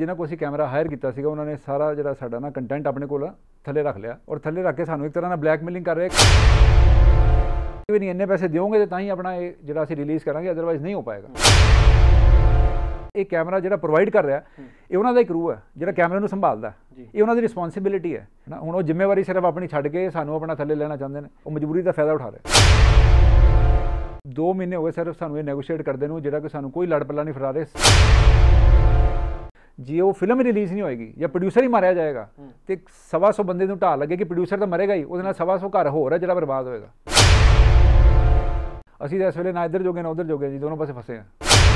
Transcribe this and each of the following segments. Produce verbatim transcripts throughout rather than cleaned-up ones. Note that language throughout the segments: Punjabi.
जिन्हों को असीं कैमरा हायर किया सीगा उन्होंने सारा जिहड़ा साडा ना कंटेंट अपने कोल थले रख लिया और थले रख के सानूं एक तरह ना ब्लैकमेलिंग कर रहे भी नहीं इन्ने पैसे दोगे तो तां ही अपना ये जिहड़ा असीं रिलीज़ करांगे अदरवाइज़ नहीं हो पाएगा। ये कैमरा जिहड़ा प्रोवाइड कर रहा ये उन्हों का ही क्रू है जिहड़ा कैमरे नूं संभालदा ये उन्हों की रिस्पॉन्सिबिलिटी है ना। हुण वो जिम्मेवारी सिर्फ अपनी छड्ड के सानूं अपना थले लेना चाहते हैं, वो मजबूरी का फायदा उठा रहे। दो महीने हो गए सिर्फ सानूं ये नैगोशिएट करदे नूं जिहड़ा कि सानूं कोई लड़ पल्ला नहीं फड़ा रहे। जी वो फिल्म रिलीज़ नहीं होएगी या प्रोड्यूसर ही मारिया जाएगा तो सवा सौ बंदे नूं ढाह लगे कि प्रोड्यूसर तो मरेगा ही, उहदे नाल सवा सौ घर होर है जिहड़ा बर्बाद होएगा। असीं तां इस वेले ना इधर जोगे ना उधर जोगे जी, दोनों पासे फसे हैं।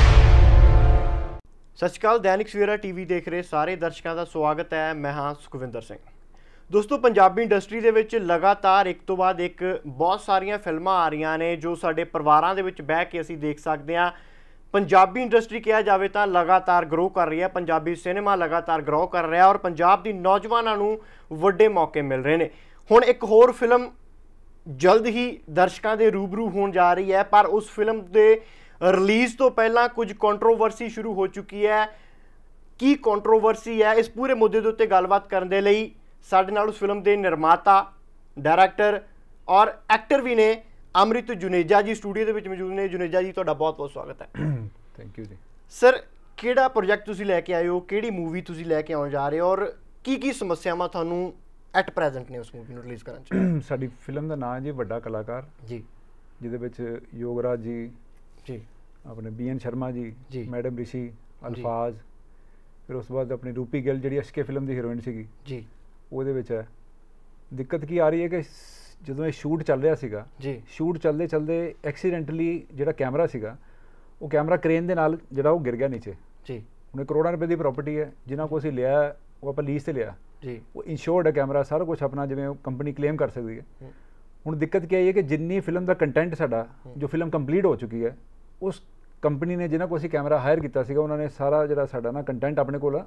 सत श्री अकाल, दैनिक सवेरा टीवी देख रहे सारे दर्शकों का स्वागत है। मैं हाँ सुखविंदर सिंह। दोस्तों पंजाबी इंडस्ट्री दे विच लगातार एक तो बाद एक बहुत सारियां फिल्मां आ रही ने जो साडे परिवारां दे विच बैठ के असीं देख सकते हैं। पंजाबी इंडस्ट्री कहा जाए तो लगातार ग्रो कर रही है, पंजाबी सिनेमा लगातार ग्रो कर रहा है और पंजाब दी नौजवानों नूं वड्डे मौके मिल रहे हैं। हुण एक होर फिल्म जल्द ही दर्शकों के रूबरू होने जा रही है, पर उस फिल्म के रिलीज़ तो पहला कुछ कंट्रोवर्सी शुरू हो चुकी है। की कंट्रोवर्सी है इस पूरे मुद्दे के उत्ते गलबात करने के लिए साडे नाल उस फिल्म के निर्माता, डायरैक्टर और एक्टर भी ने अमृत जुनेजा जी स्टूडियो के मौजूद ने। जुनेजा जी तुहाडा बहुत बहुत स्वागत है। थैंक यू जी। सर किहड़ा प्रोजैक्ट तुसीं लैके आए हो, किहड़ी मूवी तुसीं लैके आउण जा रहे हो और की की समस्यावां तुहानूं एट प्रेजेंट ने उस मूवी नूं रिलीज़ करन च? साडी फिल्म का नाम जी वड्डा कलाकार जी, जिहदे विच योगराज जी जी, अपने B N Sharma ji ji, madam Rishi, Alfaaz, फिर उस बाद अपनी रूपी गिल जी अशके फिल्म की हीरोइन सी जी, ਉਹਦੇ ਵਿੱਚ ਹੈ। ਦਿੱਕਤ ਕੀ ਆ ਰਹੀ ਹੈ ਕਿ ਜਦੋਂ ਇਹ ਸ਼ੂਟ ਚੱਲ ਰਿਹਾ ਸੀਗਾ ਜੀ, ਸ਼ੂਟ ਚੱਲਦੇ ਚੱਲਦੇ ਐਕਸੀਡੈਂਟਲੀ ਜਿਹੜਾ ਕੈਮਰਾ ਸੀਗਾ ਉਹ ਕੈਮਰਾ ਕ੍ਰੇਨ ਦੇ ਨਾਲ ਜਿਹੜਾ ਉਹ ਗਿਰ ਗਿਆ ਨੀਚੇ ਜੀ। ਹੁਣ ਕਰੋੜਾਂ ਰੁਪਏ ਦੀ ਪ੍ਰਾਪਰਟੀ ਹੈ ਜਿਨ੍ਹਾਂ ਕੋਲ ਅਸੀਂ ਲਿਆ ਉਹ ਆਪਾਂ ਲੀਜ਼ ਤੇ ਲਿਆ ਜੀ, ਉਹ ਇੰਸ਼ੋਰਡ ਹੈ ਕੈਮਰਾ, ਸਾਰਾ ਕੁਝ ਆਪਣਾ ਜਿਵੇਂ ਕੰਪਨੀ ਕਲੇਮ ਕਰ ਸਕਦੀ ਹੈ। ਹੁਣ ਦਿੱਕਤ ਕੀ ਆਈ ਹੈ ਕਿ ਜਿੰਨੀ ਫਿਲਮ ਦਾ ਕੰਟੈਂਟ ਸਾਡਾ ਜੋ ਫਿਲਮ ਕੰਪਲੀਟ ਹੋ ਚੁੱਕੀ ਹੈ ਉਸ ਕੰਪਨੀ ਨੇ ਜਿਨ੍ਹਾਂ ਕੋਲ ਅਸੀਂ ਕੈਮਰਾ ਹਾਇਰ ਕੀਤਾ ਸੀਗਾ ਉਹਨਾਂ ਨੇ ਸਾਰਾ ਜਿਹੜਾ ਸਾਡਾ ਨਾ ਕੰਟੈਂਟ ਆਪਣੇ ਕੋਲ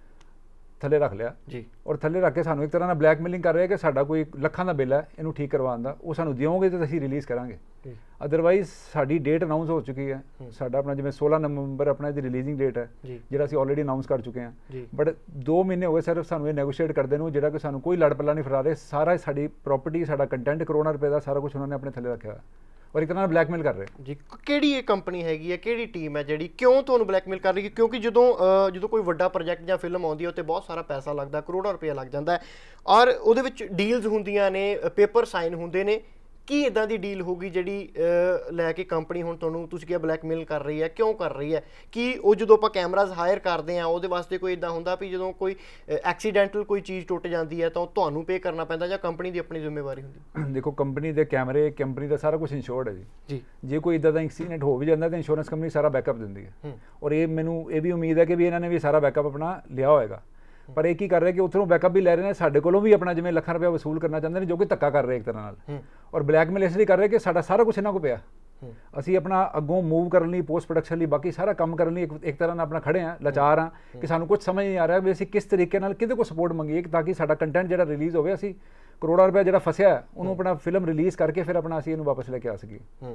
थले रख लिया जी और थले रख के सानू एक तरह ना ब्लैकमेलिंग कर रहे हैं कि साडा कोई लखां दा बिल है इनू ठीक करवाउण दा, वो सानू दिओगे तो असीं रिलीज़ करांगे, अदरवाइज साडी डेट अनाउंस हो चुकी है। साडा अपना जिवें सोलह नवंबर अपना इहदी रिलीजिंग डेट है जिहड़ा असीं ऑलरेडी अनाउंस कर चुके हैं, बट दो महीने हो गए सिर्फ सानू ये नैगोशिएट करदे नूं जिहड़ा कि सानू कोई लड़ पल्ला नहीं फड़ा रहे। सारा साडी प्रॉपर्टी साडा कंटेंट करोड़ां रुपए का सारा कुछ उन्होंने अपने थले रखा है और एक तरह ब्लैकमेल कर रहे जी। किहड़ी ये कंपनी हैगी है, किहड़ी टीम है जिहड़ी क्यों तुहानूं ब्लैकमेल कर रही है? क्योंकि जदों जदों कोई वड्डा प्रोजैक्ट जां फिल्म आउंदी है उत्ते बहुत सारा पैसा लगदा, करोड़ां रुपया लग जांदा है और उहदे विच डील्स हुंदियां ने, पेपर साइन हुंदे ने। की इदां दी डील होगी जिहड़ी लैके कंपनी हुण तुहानूं तुसीं किहा ब्लैकमेल कर रही है, क्यों कर रही है? कि वो जदों आपां कैमराज हायर करदे आ उहदे वास्ते कोई इदां हुंदा भी जदों कोई एक्सीडेंटल कोई चीज़ टुट जाती है तो तुहानूं पे करना पैंदा जां कंपनी दी अपनी जिम्मेवारी हुंदी? देखो कंपनी के कैमरे कंपनी का सारा कुछ इंश्योर्ड है जी जी, जो कोई इदां दा एक्सीडेंट हो भी जाता तो इंश्योरेंस कंपनी सारा बैकअप दिंदी है और ये मैनूं ये भी उम्मीद है कि भी इन्होंने भी सारा बैकअप अपना लिया होएगा। पर एक ही कर रहे कि उधरों बैकअप भी लै रहे हैं, साढ़े कोलों भी अपना जिवें लखां रुपया वसूल करना चाहते हैं जो कि धक्का कर रहे एक तरह नाल और ब्लैकमेल इसलिए कर रहे कि साडा सारा कुछ इन्हां को पिया। असीं अपना अगों मूव करने लई, पोस्ट प्रोडक्शन लई, बाकी सारा काम करने लई एक, एक तरह नाल अपना खड़े हैं, लाचार हाँ कि सानूं कुछ समझ नहीं आ रहा भी असीं किस तरीके नाल किहदे कोल सपोर्ट मंगीए ताकि साडा कंटेंट जिहड़ा रिलीज़ होवे असीं करोड़ां रुपया जिहड़ा फसिया उहनूं अपना फिल्म रिलीज़ करके फिर अपना असीं इहनूं वापस लैके आ सकीए।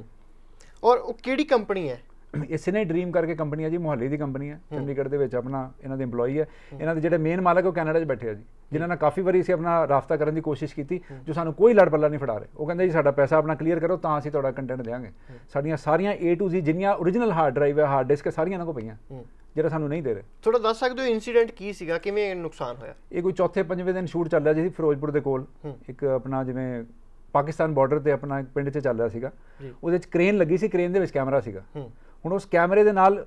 और वो किहड़ी कंपनी है? ये सिने ड्रीम करके कंपनी है जी, मोहाली की कंपनी है, चंडीगढ़ के विच अपना इन्हां दे इंप्लॉई है। इन्हां दे जिहड़े मेन मालक है कैनेडा च बैठे है जी, जिन्हां ने काफ़ी बारी असीं अपना राबता करने की कोशिश की जो सानूं कोई लड़ पल्ला नहीं फड़ा रहे। वो कहंदे जी साडा पैसा अपना क्लीयर करो तां असीं तुहाडा कंटेंट देंगे। साडियां सारियां ए टू जी जिन्नियां ओरिजिनल हार्ड ड्राइव है, हार्ड डिस्क सारियां इन्हां कोल पईयां जिहड़ा सानूं नहीं दे रहे। थोड़ा दस सकदे हो इंसीडेंट की सीगा, किवें नुकसान होया? ये कोई चौथे पंजवें दिन शूट चल रहा जी फिरोजपुर के कोल, एक अपना जिवें पाकिस्तान बॉर्डर ते अपना एक पिंड च चल रहा सीगा, उहदे च क्रेन लगी सी, क्रेन दे विच कैमरा सीगा। हुण उस कैमरे दे नाल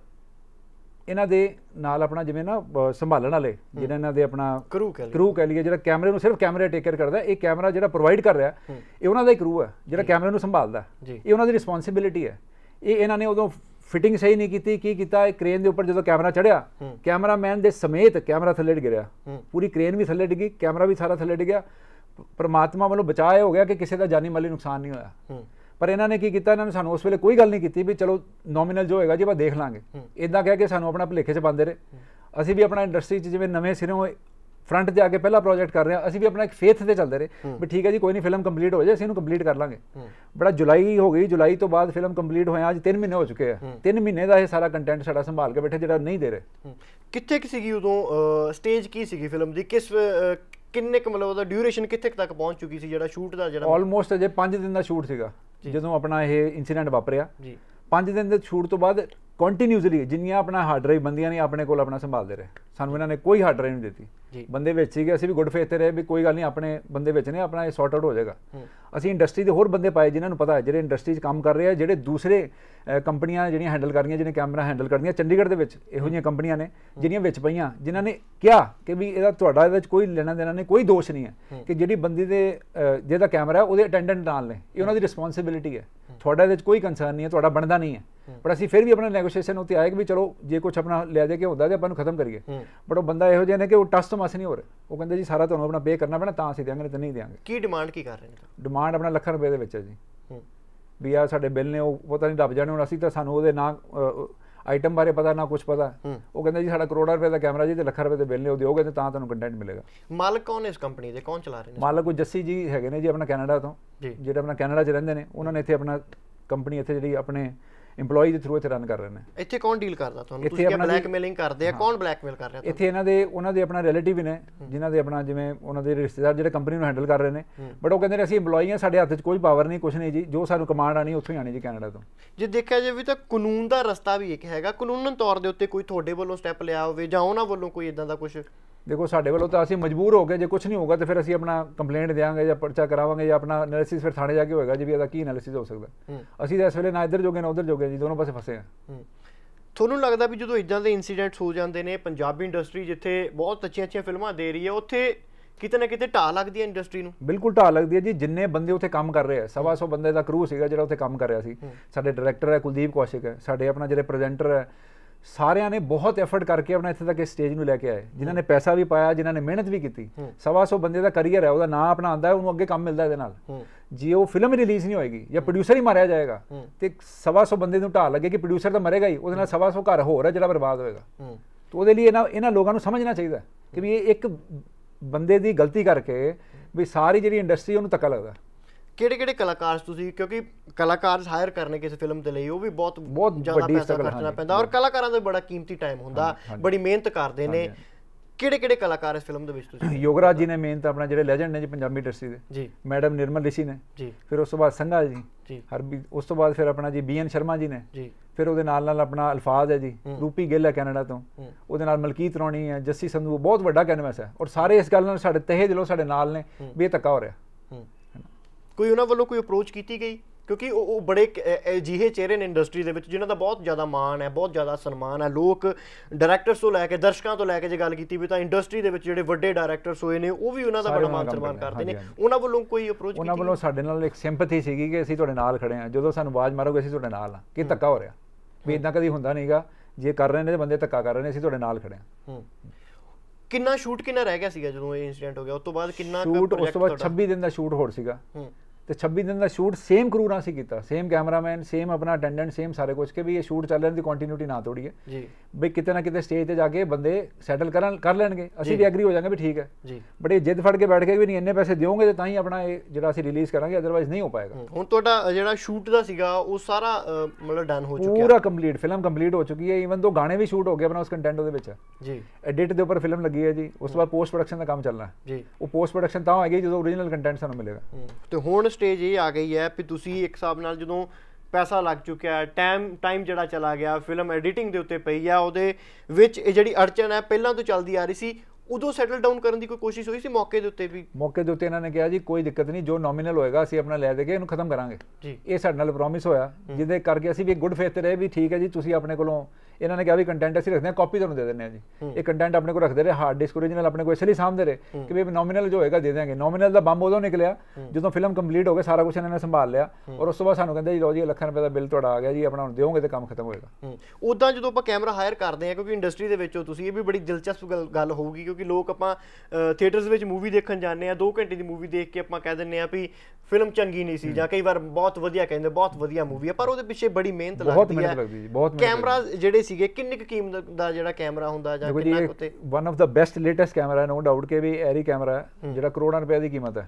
इन्हां दे नाल अपना जिवें ना संभालण वाले जिन्हां इन्हां दे अपना क्रू कह क्रू कह लईए जिहड़ा कैमरे नूं सिर्फ कैमरे टेक केयर करदा, ये कैमरा जिहड़ा प्रोवाइड कर रहा ये उन्हां दा ही क्रू है जिहड़ा कैमरे नूं संभालदा, ये उन्हां दी रिस्पॉन्सिबिलिटी है। ये इन्हां ने उदों फिटिंग सही नहीं की, की कीता क्रेन के उपर जो कैमरा चढ़िया कैमरामैन के समेत कैमरा थले गिरिया, पूरी क्रेन भी थले डिगी, कैमरा भी सारा थले डिगया। परमात्मा वालों बचाव हो गया कि किसी का जानी माली नुकसान नहीं होया। पर इन्होंने की किया, इन्होंने सानू उस वेले कोई गल नहीं की भी चलो नॉमिनल जो होएगा जी आप देख लांगे, इदा कह के सानू अपना भुलेखे च पाते रहे। असीं भी अपना इंडस्ट्री जिवें नवें सिरों ਫਰੰਟ ਤੇ ਆ ਕੇ ਪਹਿਲਾ ਪ੍ਰੋਜੈਕਟ ਕਰ ਰਹੇ ਹਾਂ, ਅਸੀਂ ਵੀ ਆਪਣਾ ਇੱਕ ਫੇਥ ਤੇ ਚੱਲਦੇ ਰਹੇ ਵੀ ਠੀਕ ਹੈ ਜੀ ਕੋਈ ਨਹੀਂ ਫਿਲਮ ਕੰਪਲੀਟ ਹੋ ਜਾਏ ਅਸੀਂ ਇਹਨੂੰ ਕੰਪਲੀਟ ਕਰ ਲਾਂਗੇ। ਬੜਾ ਜੁਲਾਈ ਹੋ ਗਈ, ਜੁਲਾਈ ਤੋਂ ਬਾਅਦ ਫਿਲਮ ਕੰਪਲੀਟ ਹੋਇਆ, ਅੱਜ ਤਿੰਨ ਮਹੀਨੇ ਹੋ ਚੁੱਕੇ ਆ, ਤਿੰਨ ਮਹੀਨੇ ਦਾ ਇਹ ਸਾਰਾ ਕੰਟੈਂਟ ਸਾਡਾ ਸੰਭਾਲ ਕੇ ਬੈਠੇ ਜਿਹੜਾ ਨਹੀਂ ਦੇ ਰਹੇ। ਕਿੱਥੇ ਕਿ ਸੀਗੀ ਉਦੋਂ ਸਟੇਜ ਕੀ ਸੀਗੀ ਫਿਲਮ ਦੀ, ਕਿਸ ਕਿੰਨੇ ਕੁ ਮਤਲਬ ਉਹਦਾ ਡਿਊਰੇਸ਼ਨ ਕਿੱਥੇ ਤੱਕ ਪਹੁੰਚ ਚੁੱਕੀ ਸੀ ਜਿਹੜਾ ਸ਼ੂਟ ਦਾ ਜਿਹੜਾ? ਆਲਮੋਸਟ ਅਜੇ ਪੰਜ ਦਿਨ ਦਾ ਸ਼ੂਟ ਸੀਗਾ ਜਦੋਂ ਆਪਣਾ ਇਹ ਇਨਸੀਡੈਂਟ ਵਾਪਰਿਆ। ਪੰਜ ਦਿਨ ਦੇ ਸ਼ੂਟ ਤੋਂ ਬਾਅਦ ਕੰਟੀਨਿਊਸਲੀ ਜਿੰਨੀਆਂ ਆਪਣਾ ਹਾਰਡ ਡਰਾਈਵ ਬੰਦੀਆਂ ਨੇ ਆਪਣੇ ਕੋਲ ਆਪਣਾ ਸੰਭਾਲਦੇ ਰਹੇ, ਸਾਨੂੰ ਇਹਨਾਂ ਨੇ ਕੋਈ ਹਾਰਡ ਡਰਾਈਵ ਨਹੀਂ ਦਿੱਤੀ। ਬੰਦੇ ਵਿੱਚ ਸੀਗੇ, ਅਸੀਂ ਵੀ ਗੁੱਡ ਫੇਥ ਤੇ ਰਹੇ ਵੀ ਕੋਈ ਗੱਲ ਨਹੀਂ ਆਪਣੇ ਬੰਦੇ ਵਿੱਚ ਨੇ, ਆਪਣਾ ਇਹ ਸੌਰਟ ਆਊਟ ਹੋ ਜਾਏਗਾ। ਅਸੀਂ ਇੰਡਸਟਰੀ ਦੇ ਹੋਰ ਬੰਦੇ ਪਾਏ ਜਿਨ੍ਹਾਂ ਨੂੰ ਪਤਾ ਹੈ, ਜਿਹੜੇ ਇੰਡਸਟਰੀ 'ਚ ਕੰਮ ਕਰ ਰਹੇ ਆ, ਜਿਹੜੇ ਦੂਸਰੇ ਕੰਪਨੀਆਂ ਜਿਹੜੀਆਂ ਹੈਂਡਲ ਕਰ ਰਹੀਆਂ, ਜਿਹਨੇ ਕੈਮਰਾ ਹੈਂਡਲ ਕਰਦੀਆਂ ਚੰਡੀਗੜ੍ਹ ਦੇ ਵਿੱਚ ਇਹੋ ਜਿਹੀਆਂ ਕੰਪਨੀਆਂ ਨੇ ਜਿਹੜੀਆਂ ਵਿੱਚ ਪਈਆਂ, ਜਿਨ੍ਹਾਂ ਨੇ ਕਿਹਾ ਕਿ ਵੀ ਇਹਦਾ ਤੁਹਾਡਾ ਇਹਦੇ 'ਚ ਕੋਈ ਲੈਣਾ ਦੇਣਾ ਨਹੀਂ, ਕੋਈ ਦੋਸ਼ ਨਹੀਂ ਹੈ ਕਿ ਜਿਹੜੀ ਬੰਦੀ ਦੇ ਜਿਹਦਾ ਕੈਮਰਾ ਉਹਦੇ ਅਟੈਂਡੈਂਟ ਨਾਲ ਨੇ, ਇਹ ਉਹਨਾਂ ਦੀ ਰਿਸਪੌਂਸਿਬਿਲਿਟੀ ਹੈ, ਤੁਹਾਡਾ ਇਹਦੇ 'ਚ ਕੋਈ ਕੰਸਰਨ ਨਹੀਂ ਹੈ, ਤੁਹਾਡਾ ਬਣਦਾ ਨਹੀਂ ਹੈ। ਪਰ ਅਸੀਂ ਫਿਰ ਵੀ ਆਪਣਾ ਨੈਗੋਸ਼ੀਏਸ਼ਨ ਉੱਤੇ ਆਏ ਕਿ ਵੀ ਚਲੋ ਜੇ ਕੁਛ ਆਪਣਾ ਲਿਆ ਦੇ ਕੇ ਹੁੰਦਾ ਤੇ ਆਪਾਂ ਨੂੰ ਖਤਮ ਕਰੀਏ। ਬਟ ਉਹ ਬੰਦਾ ਇਹੋ ਜਿਹਾ ਨੇ ਕਿ ਉਹ ਟਸ ਤੋਂ ਮਸ ਨਹੀਂ ਹੋ ਰਿਹਾ, ਉਹ ਕਹਿੰਦੇ ਜੀ ਸਾਰਾ ਤੁਹਾਨੂੰ ਆਪਣਾ ਪੇ ਕਰਨਾ ਪੈਣਾ ਤਾਂ ਅਸੀਂ ਦਿਆਂਗੇ, ਤਾਂ ਨਹੀਂ ਦਿਆਂਗੇ। ਕੀ ਡਿਮਾਂਡ ਕੀ ਕਰ ਰਹੇ ਨੇ? ਡਿਮਾਂਡ ਆਪਣਾ ਲੱਖਾਂ ਰੁਪਏ ਦੇ ਵਿੱਚ ਹੈ ਜੀ, ਵੀ ਆ ਸਾਡੇ ਬਿੱਲ ਨੇ ਉਹ ਪਤਾ ਨਹੀਂ ਦੱਬ ਜਾਣੇ, ਹੁਣ ਅਸੀਂ ਤਾਂ ਸਾਨੂੰ ਉਹਦੇ ਨਾ ਆਈਟਮ ਬਾਰੇ ਪਤਾ ਨਾ ਕੁਛ ਪਤਾ। ਉਹ ਕਹਿੰਦਾ ਜੀ ਸਾਡਾ ਕਰੋੜਾਂ ਰੁਪਏ ਦਾ ਕੈਮਰਾ ਜੀ ਤੇ ਲੱਖਾਂ ਰੁਪਏ ਦੇ ਬਿੱਲ ਨੇ, ਉਹ ਦਿਓਗੇ ਤੇ ਤਾਂ ਤੁਹਾਨੂੰ ਕੰਟੈਂਟ ਮਿਲੇਗਾ। ਮਾਲਕ ਕੌਣ ਹੈ ਇਸ ਕੰਪਨੀ ਦੇ, ਕੌਣ ਚਲਾ ਰਹੇ ਨੇ? ਮਾਲਕ ਕੋਈ ਜੱਸੀ ਜੀ ਹੈਗੇ ਨੇ ਜੀ ਆਪਣਾ ਕੈਨੇਡਾ ਤੋਂ, ਜਿਹੜੇ ਆਪਣਾ ਕੈਨੇਡਾ 'ਚ ਰਹਿੰਦੇ ਨੇ, ਉਹਨਾਂ ਨੇ ਇੱਥੇ ਆਪਣਾ ਕੰਪਨੀ ਇੱਥੇ ਜਿਹੜੀ ਆਪਣੇ ਇੰਪਲੋਈ ਦੇ ਥਰੂ ਇੱਥੇ ਰਨ ਕਰ ਰਹੇ ਨੇ। ਇੱਥੇ ਕੌਣ ਡੀਲ ਕਰਦਾ ਤੁਹਾਨੂੰ? ਤੁਸੀਂ ਬਲੈਕਮੇਲਿੰਗ ਕਰਦੇ ਆ, ਕੌਣ ਬਲੈਕਮੇਲ ਕਰ ਰਿਹਾ? ਇੱਥੇ ਇਹਨਾਂ ਦੇ ਉਹਨਾਂ ਦੇ ਆਪਣਾ ਰਿਲੇਟਿਵ ਨੇ ਜਿਨ੍ਹਾਂ ਦੇ ਆਪਣਾ ਜਿਵੇਂ ਉਹਨਾਂ ਦੇ ਰਿਸ਼ਤੇਦਾਰ ਜਿਹੜੇ ਕੰਪਨੀ ਨੂੰ ਹੈਂਡਲ ਕਰ ਰਹੇ ਨੇ, ਬਟ ਉਹ ਕਹਿੰਦੇ ਨੇ ਅਸੀਂ ਇੰਪਲੋਈ ਹਾਂ, ਸਾਡੇ ਹੱਥ 'ਚ ਕੋਈ ਪਾਵਰ ਨਹੀਂ, ਕੁਛ ਨਹੀਂ ਜੀ, ਜੋ ਸਾਨੂੰ ਕਮਾਂਡ ਆਣੀ ਉੱਥੋਂ ਹੀ ਆਣੀ ਜੀ ਕੈਨੇਡਾ ਤੋਂ। ਜੇ ਦੇਖਿਆ ਜਾਵੇ ਤਾਂ ਕਾਨੂੰਨ ਦਾ ਰਸਤਾ ਵੀ ਇੱਕ ਹੈਗਾ, ਕਾਨੂੰਨਨ ਤੌਰ ਦੇ ਉੱਤੇ ਕੋਈ ਤੁਹਾਡੇ ਵੱਲੋਂ ਸਟੈਪ ਲਿਆ ਹੋਵੇ ਜਾਂ ਉਹਨਾਂ ਵੱਲੋਂ ਕੋਈ ਇਦਾਂ ਦਾ ਕੁਛ? ਦੇਖੋ ਸਾਡੇ ਵੱਲੋਂ ਤਾਂ ਅਸੀਂ ਮਜਬੂਰ ਹੋ ਗਏ, ਜੇ ਕੁਛ ਨਹੀਂ ਹੋਊਗਾ ਤਾਂ ਫਿਰ ਅਸੀਂ ਆਪਣਾ ਕੰਪਲੇਂਟ ਦੇਵਾਂਗੇ ਜਾਂ ਪਰਚਾ ਕਰਾਵਾਂਗੇ ਜਾਂ ਆਪਣਾ ਐਨਾਲਿਸਿਸ ਫਿਰ ਥਾਣੇ ਜਾ ਕੇ ਹੋਏਗਾ ਜੀ ਵੀ ਇਹਦਾ ਕੀ ਐਨਾਲਿਸਿਸ ਹੋ ਸਕਦਾ। ਅਸੀਂ ਤਾਂ ਇਸ ਵੇਲੇ ਨਾ ਇੱਧਰ ਜੋਗੇ ਨਾ ਉੱਧਰ ਜੋਗੇ ਜੀ, ਦੋਨੋਂ ਪਾਸੇ ਫਸੇ ਆ। ਤੁਹਾਨੂੰ ਲੱਗਦਾ ਵੀ ਜਦੋਂ ਇੱਦਾਂ ਦੇ ਇਨਸੀਡੈਂਟਸ ਹੋ ਜਾਂਦੇ ਨੇ, ਪੰਜਾਬੀ ਇੰਡਸਟਰੀ ਜਿੱਥੇ ਬਹੁਤ ਅੱਛੀਆਂ ਅੱਛੀਆਂ ਫਿਲਮਾਂ ਦੇ ਰਹੀ ਹੈ, ਉੱਥੇ ਕਿਤੇ ਨਾ ਕਿਤੇ ਢਾਹ ਲੱਗਦੀ ਹੈ ਇੰਡਸਟਰੀ ਨੂੰ? ਬਿਲਕੁਲ ਢਾਹ ਲੱਗਦੀ ਹੈ ਜੀ। ਜਿੰਨੇ ਬੰਦੇ ਉੱਥੇ ਕੰਮ ਕਰ ਰਹੇ ਆ, ਸਵਾ ਸੌ ਬੰਦੇ ਦਾ ਕਰੂ ਸੀਗਾ ਜਿਹੜਾ ਉੱਥੇ ਕੰਮ ਕਰ ਰਿਹਾ ਸੀ। ਸਾਡੇ ਡਾਇਰੈਕਟਰ ਹੈ ਕੁਲਦੀਪ ਕੌਸ਼ਿਕ ਹੈ, ਸਾਡੇ ਆਪਣਾ ਜਿਹੜੇ ਪ੍ਰੈਜ਼ੈਂਟਰ ਹੈ, ਸਾਰਿਆਂ ਨੇ ਬਹੁਤ ਐਫਰਟ ਕਰਕੇ ਆਪਣਾ ਇੱਥੇ ਤੱਕ ਇਸ ਸਟੇਜ ਨੂੰ ਲੈ ਕੇ ਆਏ, ਜਿਨ੍ਹਾਂ ਨੇ ਪੈਸਾ ਵੀ ਪਾਇਆ, ਜਿਨ੍ਹਾਂ ਨੇ ਮਿਹਨਤ ਵੀ ਕੀਤੀ। ਸਵਾ ਸੌ ਬੰਦੇ ਦਾ ਕਰੀਅਰ ਹੈ, ਉਹਦਾ ਨਾਂ ਆਪਣਾ ਆਉਂਦਾ, ਉਹਨੂੰ ਅੱਗੇ ਕੰਮ ਮਿਲਦਾ ਇਹਦੇ ਨਾਲ। ਜੇ ਉਹ ਫਿਲਮ ਰਿਲੀਜ਼ ਨਹੀਂ ਹੋਏਗੀ ਜਾਂ ਪ੍ਰੋਡਿਊਸਰ ਹੀ ਮਾਰਿਆ ਜਾਏਗਾ ਤੇ ਸਵਾ ਸੌ ਬੰਦੇ ਨੂੰ ਢਾਹ ਲੱਗੇ ਕਿ ਪ੍ਰੋਡਿਊਸਰ ਤਾਂ ਮਰੇਗਾ ਹੀ, ਉਹਦੇ ਨਾਲ ਸਵਾ ਸੌ ਘਰ ਹੋਰ ਹੈ ਜਿਹੜਾ ਬਰਬਾਦ ਹੋਏਗਾ। ਤਾਂ ਉਹਦੇ ਲਈ ਇਹਨਾਂ ਇਹਨਾਂ ਲੋਕਾਂ ਨੂੰ ਸਮਝਣਾ ਚਾਹੀਦਾ ਕਿ ਵੀ ਇਹ ਇੱਕ ਬੰਦੇ ਦੀ ਗਲਤੀ ਕਰਕੇ ਵੀ ਸਾਰੀ ਜਿਹੜੀ ਇੰਡਸਟਰੀ ਉਹਨੂੰ ਧੱਕਾ ਲੱਗਦਾ। ਕਿਹੜੇ ਕਿਹੜੇ ਕਲਾਕਾਰ ਤੁਸੀਂ, ਕਿਉਂਕਿ ਕਲਾਕਾਰ ਹਾਇਰ ਕਰਨੇ ਕਿਸੇ ਫਿਲਮ ਦੇ ਲਈ ਉਹ ਵੀ ਬਹੁਤ ਬਹੁਤ ਜ਼ਿਆਦਾ ਪੈਸਾ ਖਰਚਣਾ ਪੈਂਦਾ, ਔਰ ਕਲਾਕਾਰਾਂ ਦਾ ਬੜਾ ਕੀਮਤੀ ਟਾਈਮ ਹੁੰਦਾ, ਬੜੀ ਮਿਹਨਤ ਕਰਦੇ ਨੇ। ਕਿਹੜੇ ਕਿਹੜੇ ਕਲਾਕਾਰ ਇਸ ਫਿਲਮ ਦੇ ਵਿੱਚ ਤੁਸੀਂ? ਯੋਗਰਾਜ ਜੀ ਨੇ ਮੇਨ ਤਾਂ ਆਪਣਾ ਜਿਹੜੇ ਲੈਜੈਂਡ ਨੇ ਜੀ ਪੰਜਾਬੀ ਇੰਡਸਟਰੀ ਦੇ ਜੀ, ਮੈਡਮ ਨਿਰਮਲ ਰਿਸ਼ੀ ਨੇ ਜੀ, ਫਿਰ ਉਸ ਤੋਂ ਬਾਅਦ ਸੰਘਾ ਜੀ ਜੀ, ਹਰਬੀ, ਉਸ ਤੋਂ ਬਾਅਦ ਫਿਰ ਆਪਣਾ ਜੀ ਬੀ ਐਨ ਸ਼ਰਮਾ ਜੀ ਨੇ ਜੀ, ਫਿਰ ਉਹਦੇ ਨਾਲ ਨਾਲ ਆਪਣਾ ਅਲਫਾਜ਼ ਹੈ ਜੀ, ਰੂਪੀ ਗਿੱਲ ਹੈ ਕੈਨੇਡਾ ਤੋਂ, ਉਹਦੇ ਨਾਲ ਮਲਕੀਤ ਰੌਣੀ ਹੈ, ਜੱਸੀ ਸੰਧੂ, ਬਹੁਤ ਵੱਡਾ ਕੈਨਵਸ ਹੈ। ਔਰ ਸਾਰੇ ਇਸ ਗੱਲ ਨਾਲ ਸਾਡੇ ਤਹਿ ਦਿਲੋਂ ਸਾਡੇ ਨਾਲ ਨੇ ਵੀ ਇਹ ਧੱਕਾ ਹੋ ਰਿਹਾ। ਕੋਈ ਉਹਨਾਂ ਵੱਲੋਂ ਕੋਈ ਅਪਰੋਚ ਕੀਤੀ ਗਈ? ਕਿਉਂਕਿ ਉਹ ਬੜੇ ਅਜਿਹੇ ਚਿਹਰੇ ਨੇ ਇੰਡਸਟਰੀ ਦੇ ਵਿੱਚ ਜਿਨ੍ਹਾਂ ਦਾ ਬਹੁਤ ਜ਼ਿਆਦਾ ਮਾਣ ਹੈ, ਬਹੁਤ ਜ਼ਿਆਦਾ ਸਨਮਾਨ ਹੈ। ਲੋਕ ਡਾਇਰੈਕਟਰਸ ਤੋਂ ਲੈ ਕੇ ਦਰਸ਼ਕਾਂ ਤੋਂ ਲੈ ਕੇ ਜੇ ਗੱਲ ਕੀਤੀ ਵੀ ਤਾਂ ਇੰਡਸਟਰੀ ਦੇ ਵਿੱਚ ਜਿਹੜੇ ਵੱਡੇ ਡਾਇਰੈਕਟਰਸ ਹੋਏ ਨੇ ਉਹ ਵੀ ਉਹਨਾਂ ਦਾ ਬੜਾ ਮਾਣ ਸਨਮਾਨ ਕਰਦੇ ਨੇ। ਉਹਨਾਂ ਵੱਲੋਂ ਕੋਈ ਅਪਰੋਚ ਕੀਤੀ? ਉਹਨਾਂ ਵੱਲੋਂ ਸਾਡੇ ਨਾਲ ਇੱਕ ਸਿੰਪੈਥੀ ਸੀਗੀ ਕਿ ਅਸੀਂ ਤੁਹਾਡੇ ਨਾਲ ਖੜੇ ਹਾਂ, ਜਦੋਂ ਸਾਨੂੰ ਆਵਾਜ਼ ਮਾਰੋਗੇ ਅਸੀਂ ਤੁਹਾਡੇ ਨਾਲ ਹਾਂ, ਕਿ ਧੱਕਾ ਹੋ ਰਿਹਾ ਵੀ ਇੱਦਾਂ ਕਦੀ ਹੁੰਦਾ ਨਹੀਂਗਾ, ਜੇ ਕਰ ਰਹੇ ਨੇ ਬੰਦੇ ਧੱਕਾ ਕਰ ਰਹੇ ਨੇ, ਅਸੀਂ ਤੁਹਾਡੇ ਨਾਲ ਖੜੇ ਹਾਂ। ਕਿੰਨਾ ਸ਼ੂਟ ਕਿੰਨਾ ਰਹਿ ਗਿਆ ਸੀਗਾ ਜਦੋਂ ਇਹ ਇਨਸੀਡੈਂਟ ਹੋ ਗਿਆ? ਉਸ ਤੋਂ ਬਾਅਦ ਕਿੰਨਾ ਸ਼ੂਟ? ਉਸ ਤੋਂ ਬਾਅਦ ਛੱਬੀ ਦਿਨ ਦਾ ਸ਼ੂਟ ਹੋਰ ਸੀਗਾ ਤੇ ਛੱਬੀ ਦਿਨ ਦਾ ਸ਼ੂਟ ਸੇਮ ਕਰੂ ਨਾਲ ਸੀ ਕੀਤਾ, ਸੇਮ ਕੈਮਰਾਮੈਨ, ਸੇਮ ਆਪਣਾ ਅਟੈਂਡੈਂਟ, ਸੇਮ ਸਾਰੇ ਕੁਝ, ਕਿ ਵੀ ਇਹ ਸ਼ੂਟ ਚੱਲ ਰਿਹਾ ਦੀ ਕੰਟੀਨਿਊਟੀ ਨਾ ਤੋੜੀਏ ਜੀ, ਬਈ ਕਿਤੇ ਨਾ ਕਿਤੇ ਸਟੇਜ ਤੇ ਜਾ ਕੇ ਬੰਦੇ ਸੈਟਲ ਕਰਨ ਕਰ ਲੈਣਗੇ, ਅਸੀਂ ਵੀ ਐਗਰੀ ਹੋ ਜਾਵਾਂਗੇ ਵੀ ਠੀਕ ਹੈ ਜੀ, ਬਟ ਇਹ ਜਿੱਦ ਫੜ ਕੇ ਬੈਠ ਕੇ ਵੀ ਨਹੀਂ ਇੰਨੇ ਪੈਸੇ ਦਿਓਗੇ ਤੇ ਤਾਂ ਹੀ ਆਪਣਾ ਇਹ ਜਿਹੜਾ ਅਸੀਂ ਰਿਲੀਜ਼ ਕਰਾਂਗੇ, ਅਦਰਵਾਈਜ਼ ਨਹੀਂ ਹੋ ਪਾਏਗਾ। ਹੁਣ ਤੁਹਾਡਾ ਜਿਹੜਾ ਸ਼ੂਟ ਦਾ ਸੀਗਾ ਉਹ ਸਾਰਾ ਮਤਲਬ ਡਨ ਹੋ ਚੁੱਕਿਆ, ਪੂਰਾ ਕੰਪਲੀਟ, ਫਿਲਮ ਕੰਪਲੀਟ ਹੋ ਚੁੱਕੀ ਹੈ, ਈਵਨ ਦੋ ਗਾਣੇ ਵੀ ਸ਼ੂਟ ਹੋ ਗਏ ਆਪਣਾ ਉਸ ਕੰਟੈਂਟ ਉਹਦੇ ਵਿੱਚ ਜੀ, ਐਡਿਟ ਦੇ ਉੱਪਰ ਫਿਲਮ ਲੱਗੀ ਹੈ ਜੀ, ਉਸ ਤੋਂ ਬਾਅਦ ਪੋਸਟ ਪ੍ਰੋਡਕਸ਼ਨ ਦਾ ਕੰਮ ਚੱਲਣਾ ਜੀ। ਉਹ ਪੋਸਟ ਪ੍ਰੋਡਕਸ਼ਨ ਤਾਂ ਹੋਏਗੀ ਜਦੋਂ ਓਰੀਜਨਲ ਕੰਟੈਂਟ ਸਾਨੂੰ ਮਿਲੇਗਾ। ਤੇ ਹੁਣ ਸਟੇਜ ਇਹ ਆ ਗਈ ਹੈ ਵੀ ਤੁਸੀਂ ਇੱਕ ਹਿਸਾਬ ਨਾਲ ਜਦੋਂ ਪੈਸਾ ਲੱਗ ਚੁੱਕਿਆ, ਟਾਈਮ ਟਾਈਮ ਜਿਹੜਾ ਚਲਾ ਗਿਆ, ਫਿਲਮ ਐਡੀਟਿੰਗ ਦੇ ਉੱਤੇ ਪਈ ਆ, ਉਹਦੇ ਵਿੱਚ ਇਹ ਜਿਹੜੀ ਅੜਚਨ ਹੈ ਪਹਿਲਾਂ ਤੋਂ ਚੱਲਦੀ ਆ ਰਹੀ ਸੀ, ਉਦੋਂ ਸੈਟਲ ਡਾਊਨ ਕਰਨ ਦੀ ਕੋਈ ਕੋਸ਼ਿਸ਼ ਹੋਈ ਸੀ ਮੌਕੇ ਦੇ ਉੱਤੇ ਵੀ? ਮੌਕੇ ਦੇ ਉੱਤੇ ਇਹਨਾਂ ਨੇ ਕਿਹਾ ਜੀ ਕੋਈ ਦਿੱਕਤ ਨਹੀਂ, ਜੋ ਨੋਮੀਨਲ ਹੋਏਗਾ ਅਸੀਂ ਆਪਣਾ ਲੈ ਦੇ ਕੇ ਇਹਨੂੰ ਖਤਮ ਕਰਾਂਗੇ ਜੀ, ਇਹ ਸਾਡੇ ਨਾਲ ਪ੍ਰੋਮਿਸ ਹੋਇਆ, ਜਿਹਦੇ ਕਰਕੇ ਅਸੀਂ ਵੀ ਗੁੱਡ ਫੇਥ ਤੇ ਰਹੇ ਵੀ ਠੀਕ ਹੈ ਜੀ, ਤੁਸੀਂ ਆਪਣੇ ਕੋਲੋਂ, ਇਹਨਾਂ ਨੇ ਕਿਹਾ ਵੀ ਕੰਟੈਂਟ ਅਸੀਂ ਰੱਖਦੇ ਹਾਂ, ਕਾਪੀ ਤੁਹਾਨੂੰ ਦੇ ਦਿੰਦੇ ਹਾਂ ਜੀ, ਇਹ ਕੰਟੈਂਟ ਆਪਣੇ ਕੋਲ ਰੱਖਦੇ ਰਹੇ, ਹਾਰਡ ਡਿਸਕ ਓਰੀਜਨਲ ਆਪਣੇ ਕੋਲ ਇਸ ਲਈ ਸਾਂਭਦੇ ਰਹੇ ਕਿ ਵੀ ਨੋਮੀਨਲ ਜੋ ਹੋਏਗਾ ਦੇ ਦਿਆਂਗੇ। ਨੋਮੀਨਲ ਦਾ ਬੰਬ ਉਦੋਂ ਨਿਕਲਿਆ ਜਦੋਂ ਫਿਲਮ ਕੰਪਲੀਟ ਹੋ ਗਈ, ਸਾਰਾ ਕੁਝ ਇਹਨਾਂ ਨੇ ਸੰਭਾਲ ਲਿਆ, ਔਰ ਉਸ ਤੋਂ ਬਾਅਦ ਸਾਨੂੰ ਕਹਿੰਦੇ ਜੀ ਲਓ ਜੀ ਲੱਖਾਂ ਰੁਪਏ ਦਾ ਬਿੱਲ ਤੁਹਾਡਾ ਆ ਗਿਆ ਜੀ, ਆਪਣਾ ਹੁਣ ਦਿਓਗੇ ਤੇ ਕੰਮ ਖਤਮ ਹੋਏਗਾ। ਉੱਦਾਂ ਜਦੋਂ ਆਪਾਂ ਕੈਮਰਾ ਹਾਇਰ ਕਰਦੇ ਹਾਂ, ਕਿਉਂਕਿ ਇੰਡਸਟਰੀ ਦੇ ਵਿੱਚੋਂ ਤੁਸੀਂ, ਇਹ ਵੀ ਬੜੀ ਦਿਲਚਸਪ ਗੱਲ ਹੋਊਗੀ ਕਿਉਂਕਿ ਕਿਉਂਕਿ ਲੋਕ ਆਪਾਂ ਥੀਏਟਰਸ ਵਿੱਚ ਮੂਵੀ ਦੇਖਣ ਜਾਂਦੇ ਹਾਂ, ਦੋ ਘੰਟੇ ਦੀ ਮੂਵੀ ਦੇਖ ਕੇ ਆਪਾਂ ਕਹਿ ਦਿੰਦੇ ਹਾਂ ਵੀ ਫਿਲਮ ਚੰਗੀ ਨਹੀਂ ਸੀ, ਜਾਂ ਕਈ ਵਾਰ ਬਹੁਤ ਵਧੀਆ ਕਹਿੰਦੇ ਬਹੁਤ ਵਧੀਆ ਮੂਵੀ ਆ, ਪਰ ਉਹਦੇ ਪਿੱਛੇ ਬੜੀ ਮਿਹਨਤ ਲੱਗਦੀ ਹੈ। ਕੈਮਰਾ ਜਿਹੜੇ ਸੀਗੇ ਕਿੰਨੀ ਕੁ ਕੀਮਤ ਦਾ ਜਿਹੜਾ ਕੈਮਰਾ ਹੁੰਦਾ ਜਾਂ ਕਿੰਨਾ ਕੁ ਤੇ one of the best latest camera, no doubt ਕਿ ਵੀ ਐਰੀ ਕੈਮਰਾ ਜਿਹੜਾ ਕਰੋੜਾਂ ਰੁਪਏ ਦੀ ਕੀਮਤ ਹੈ,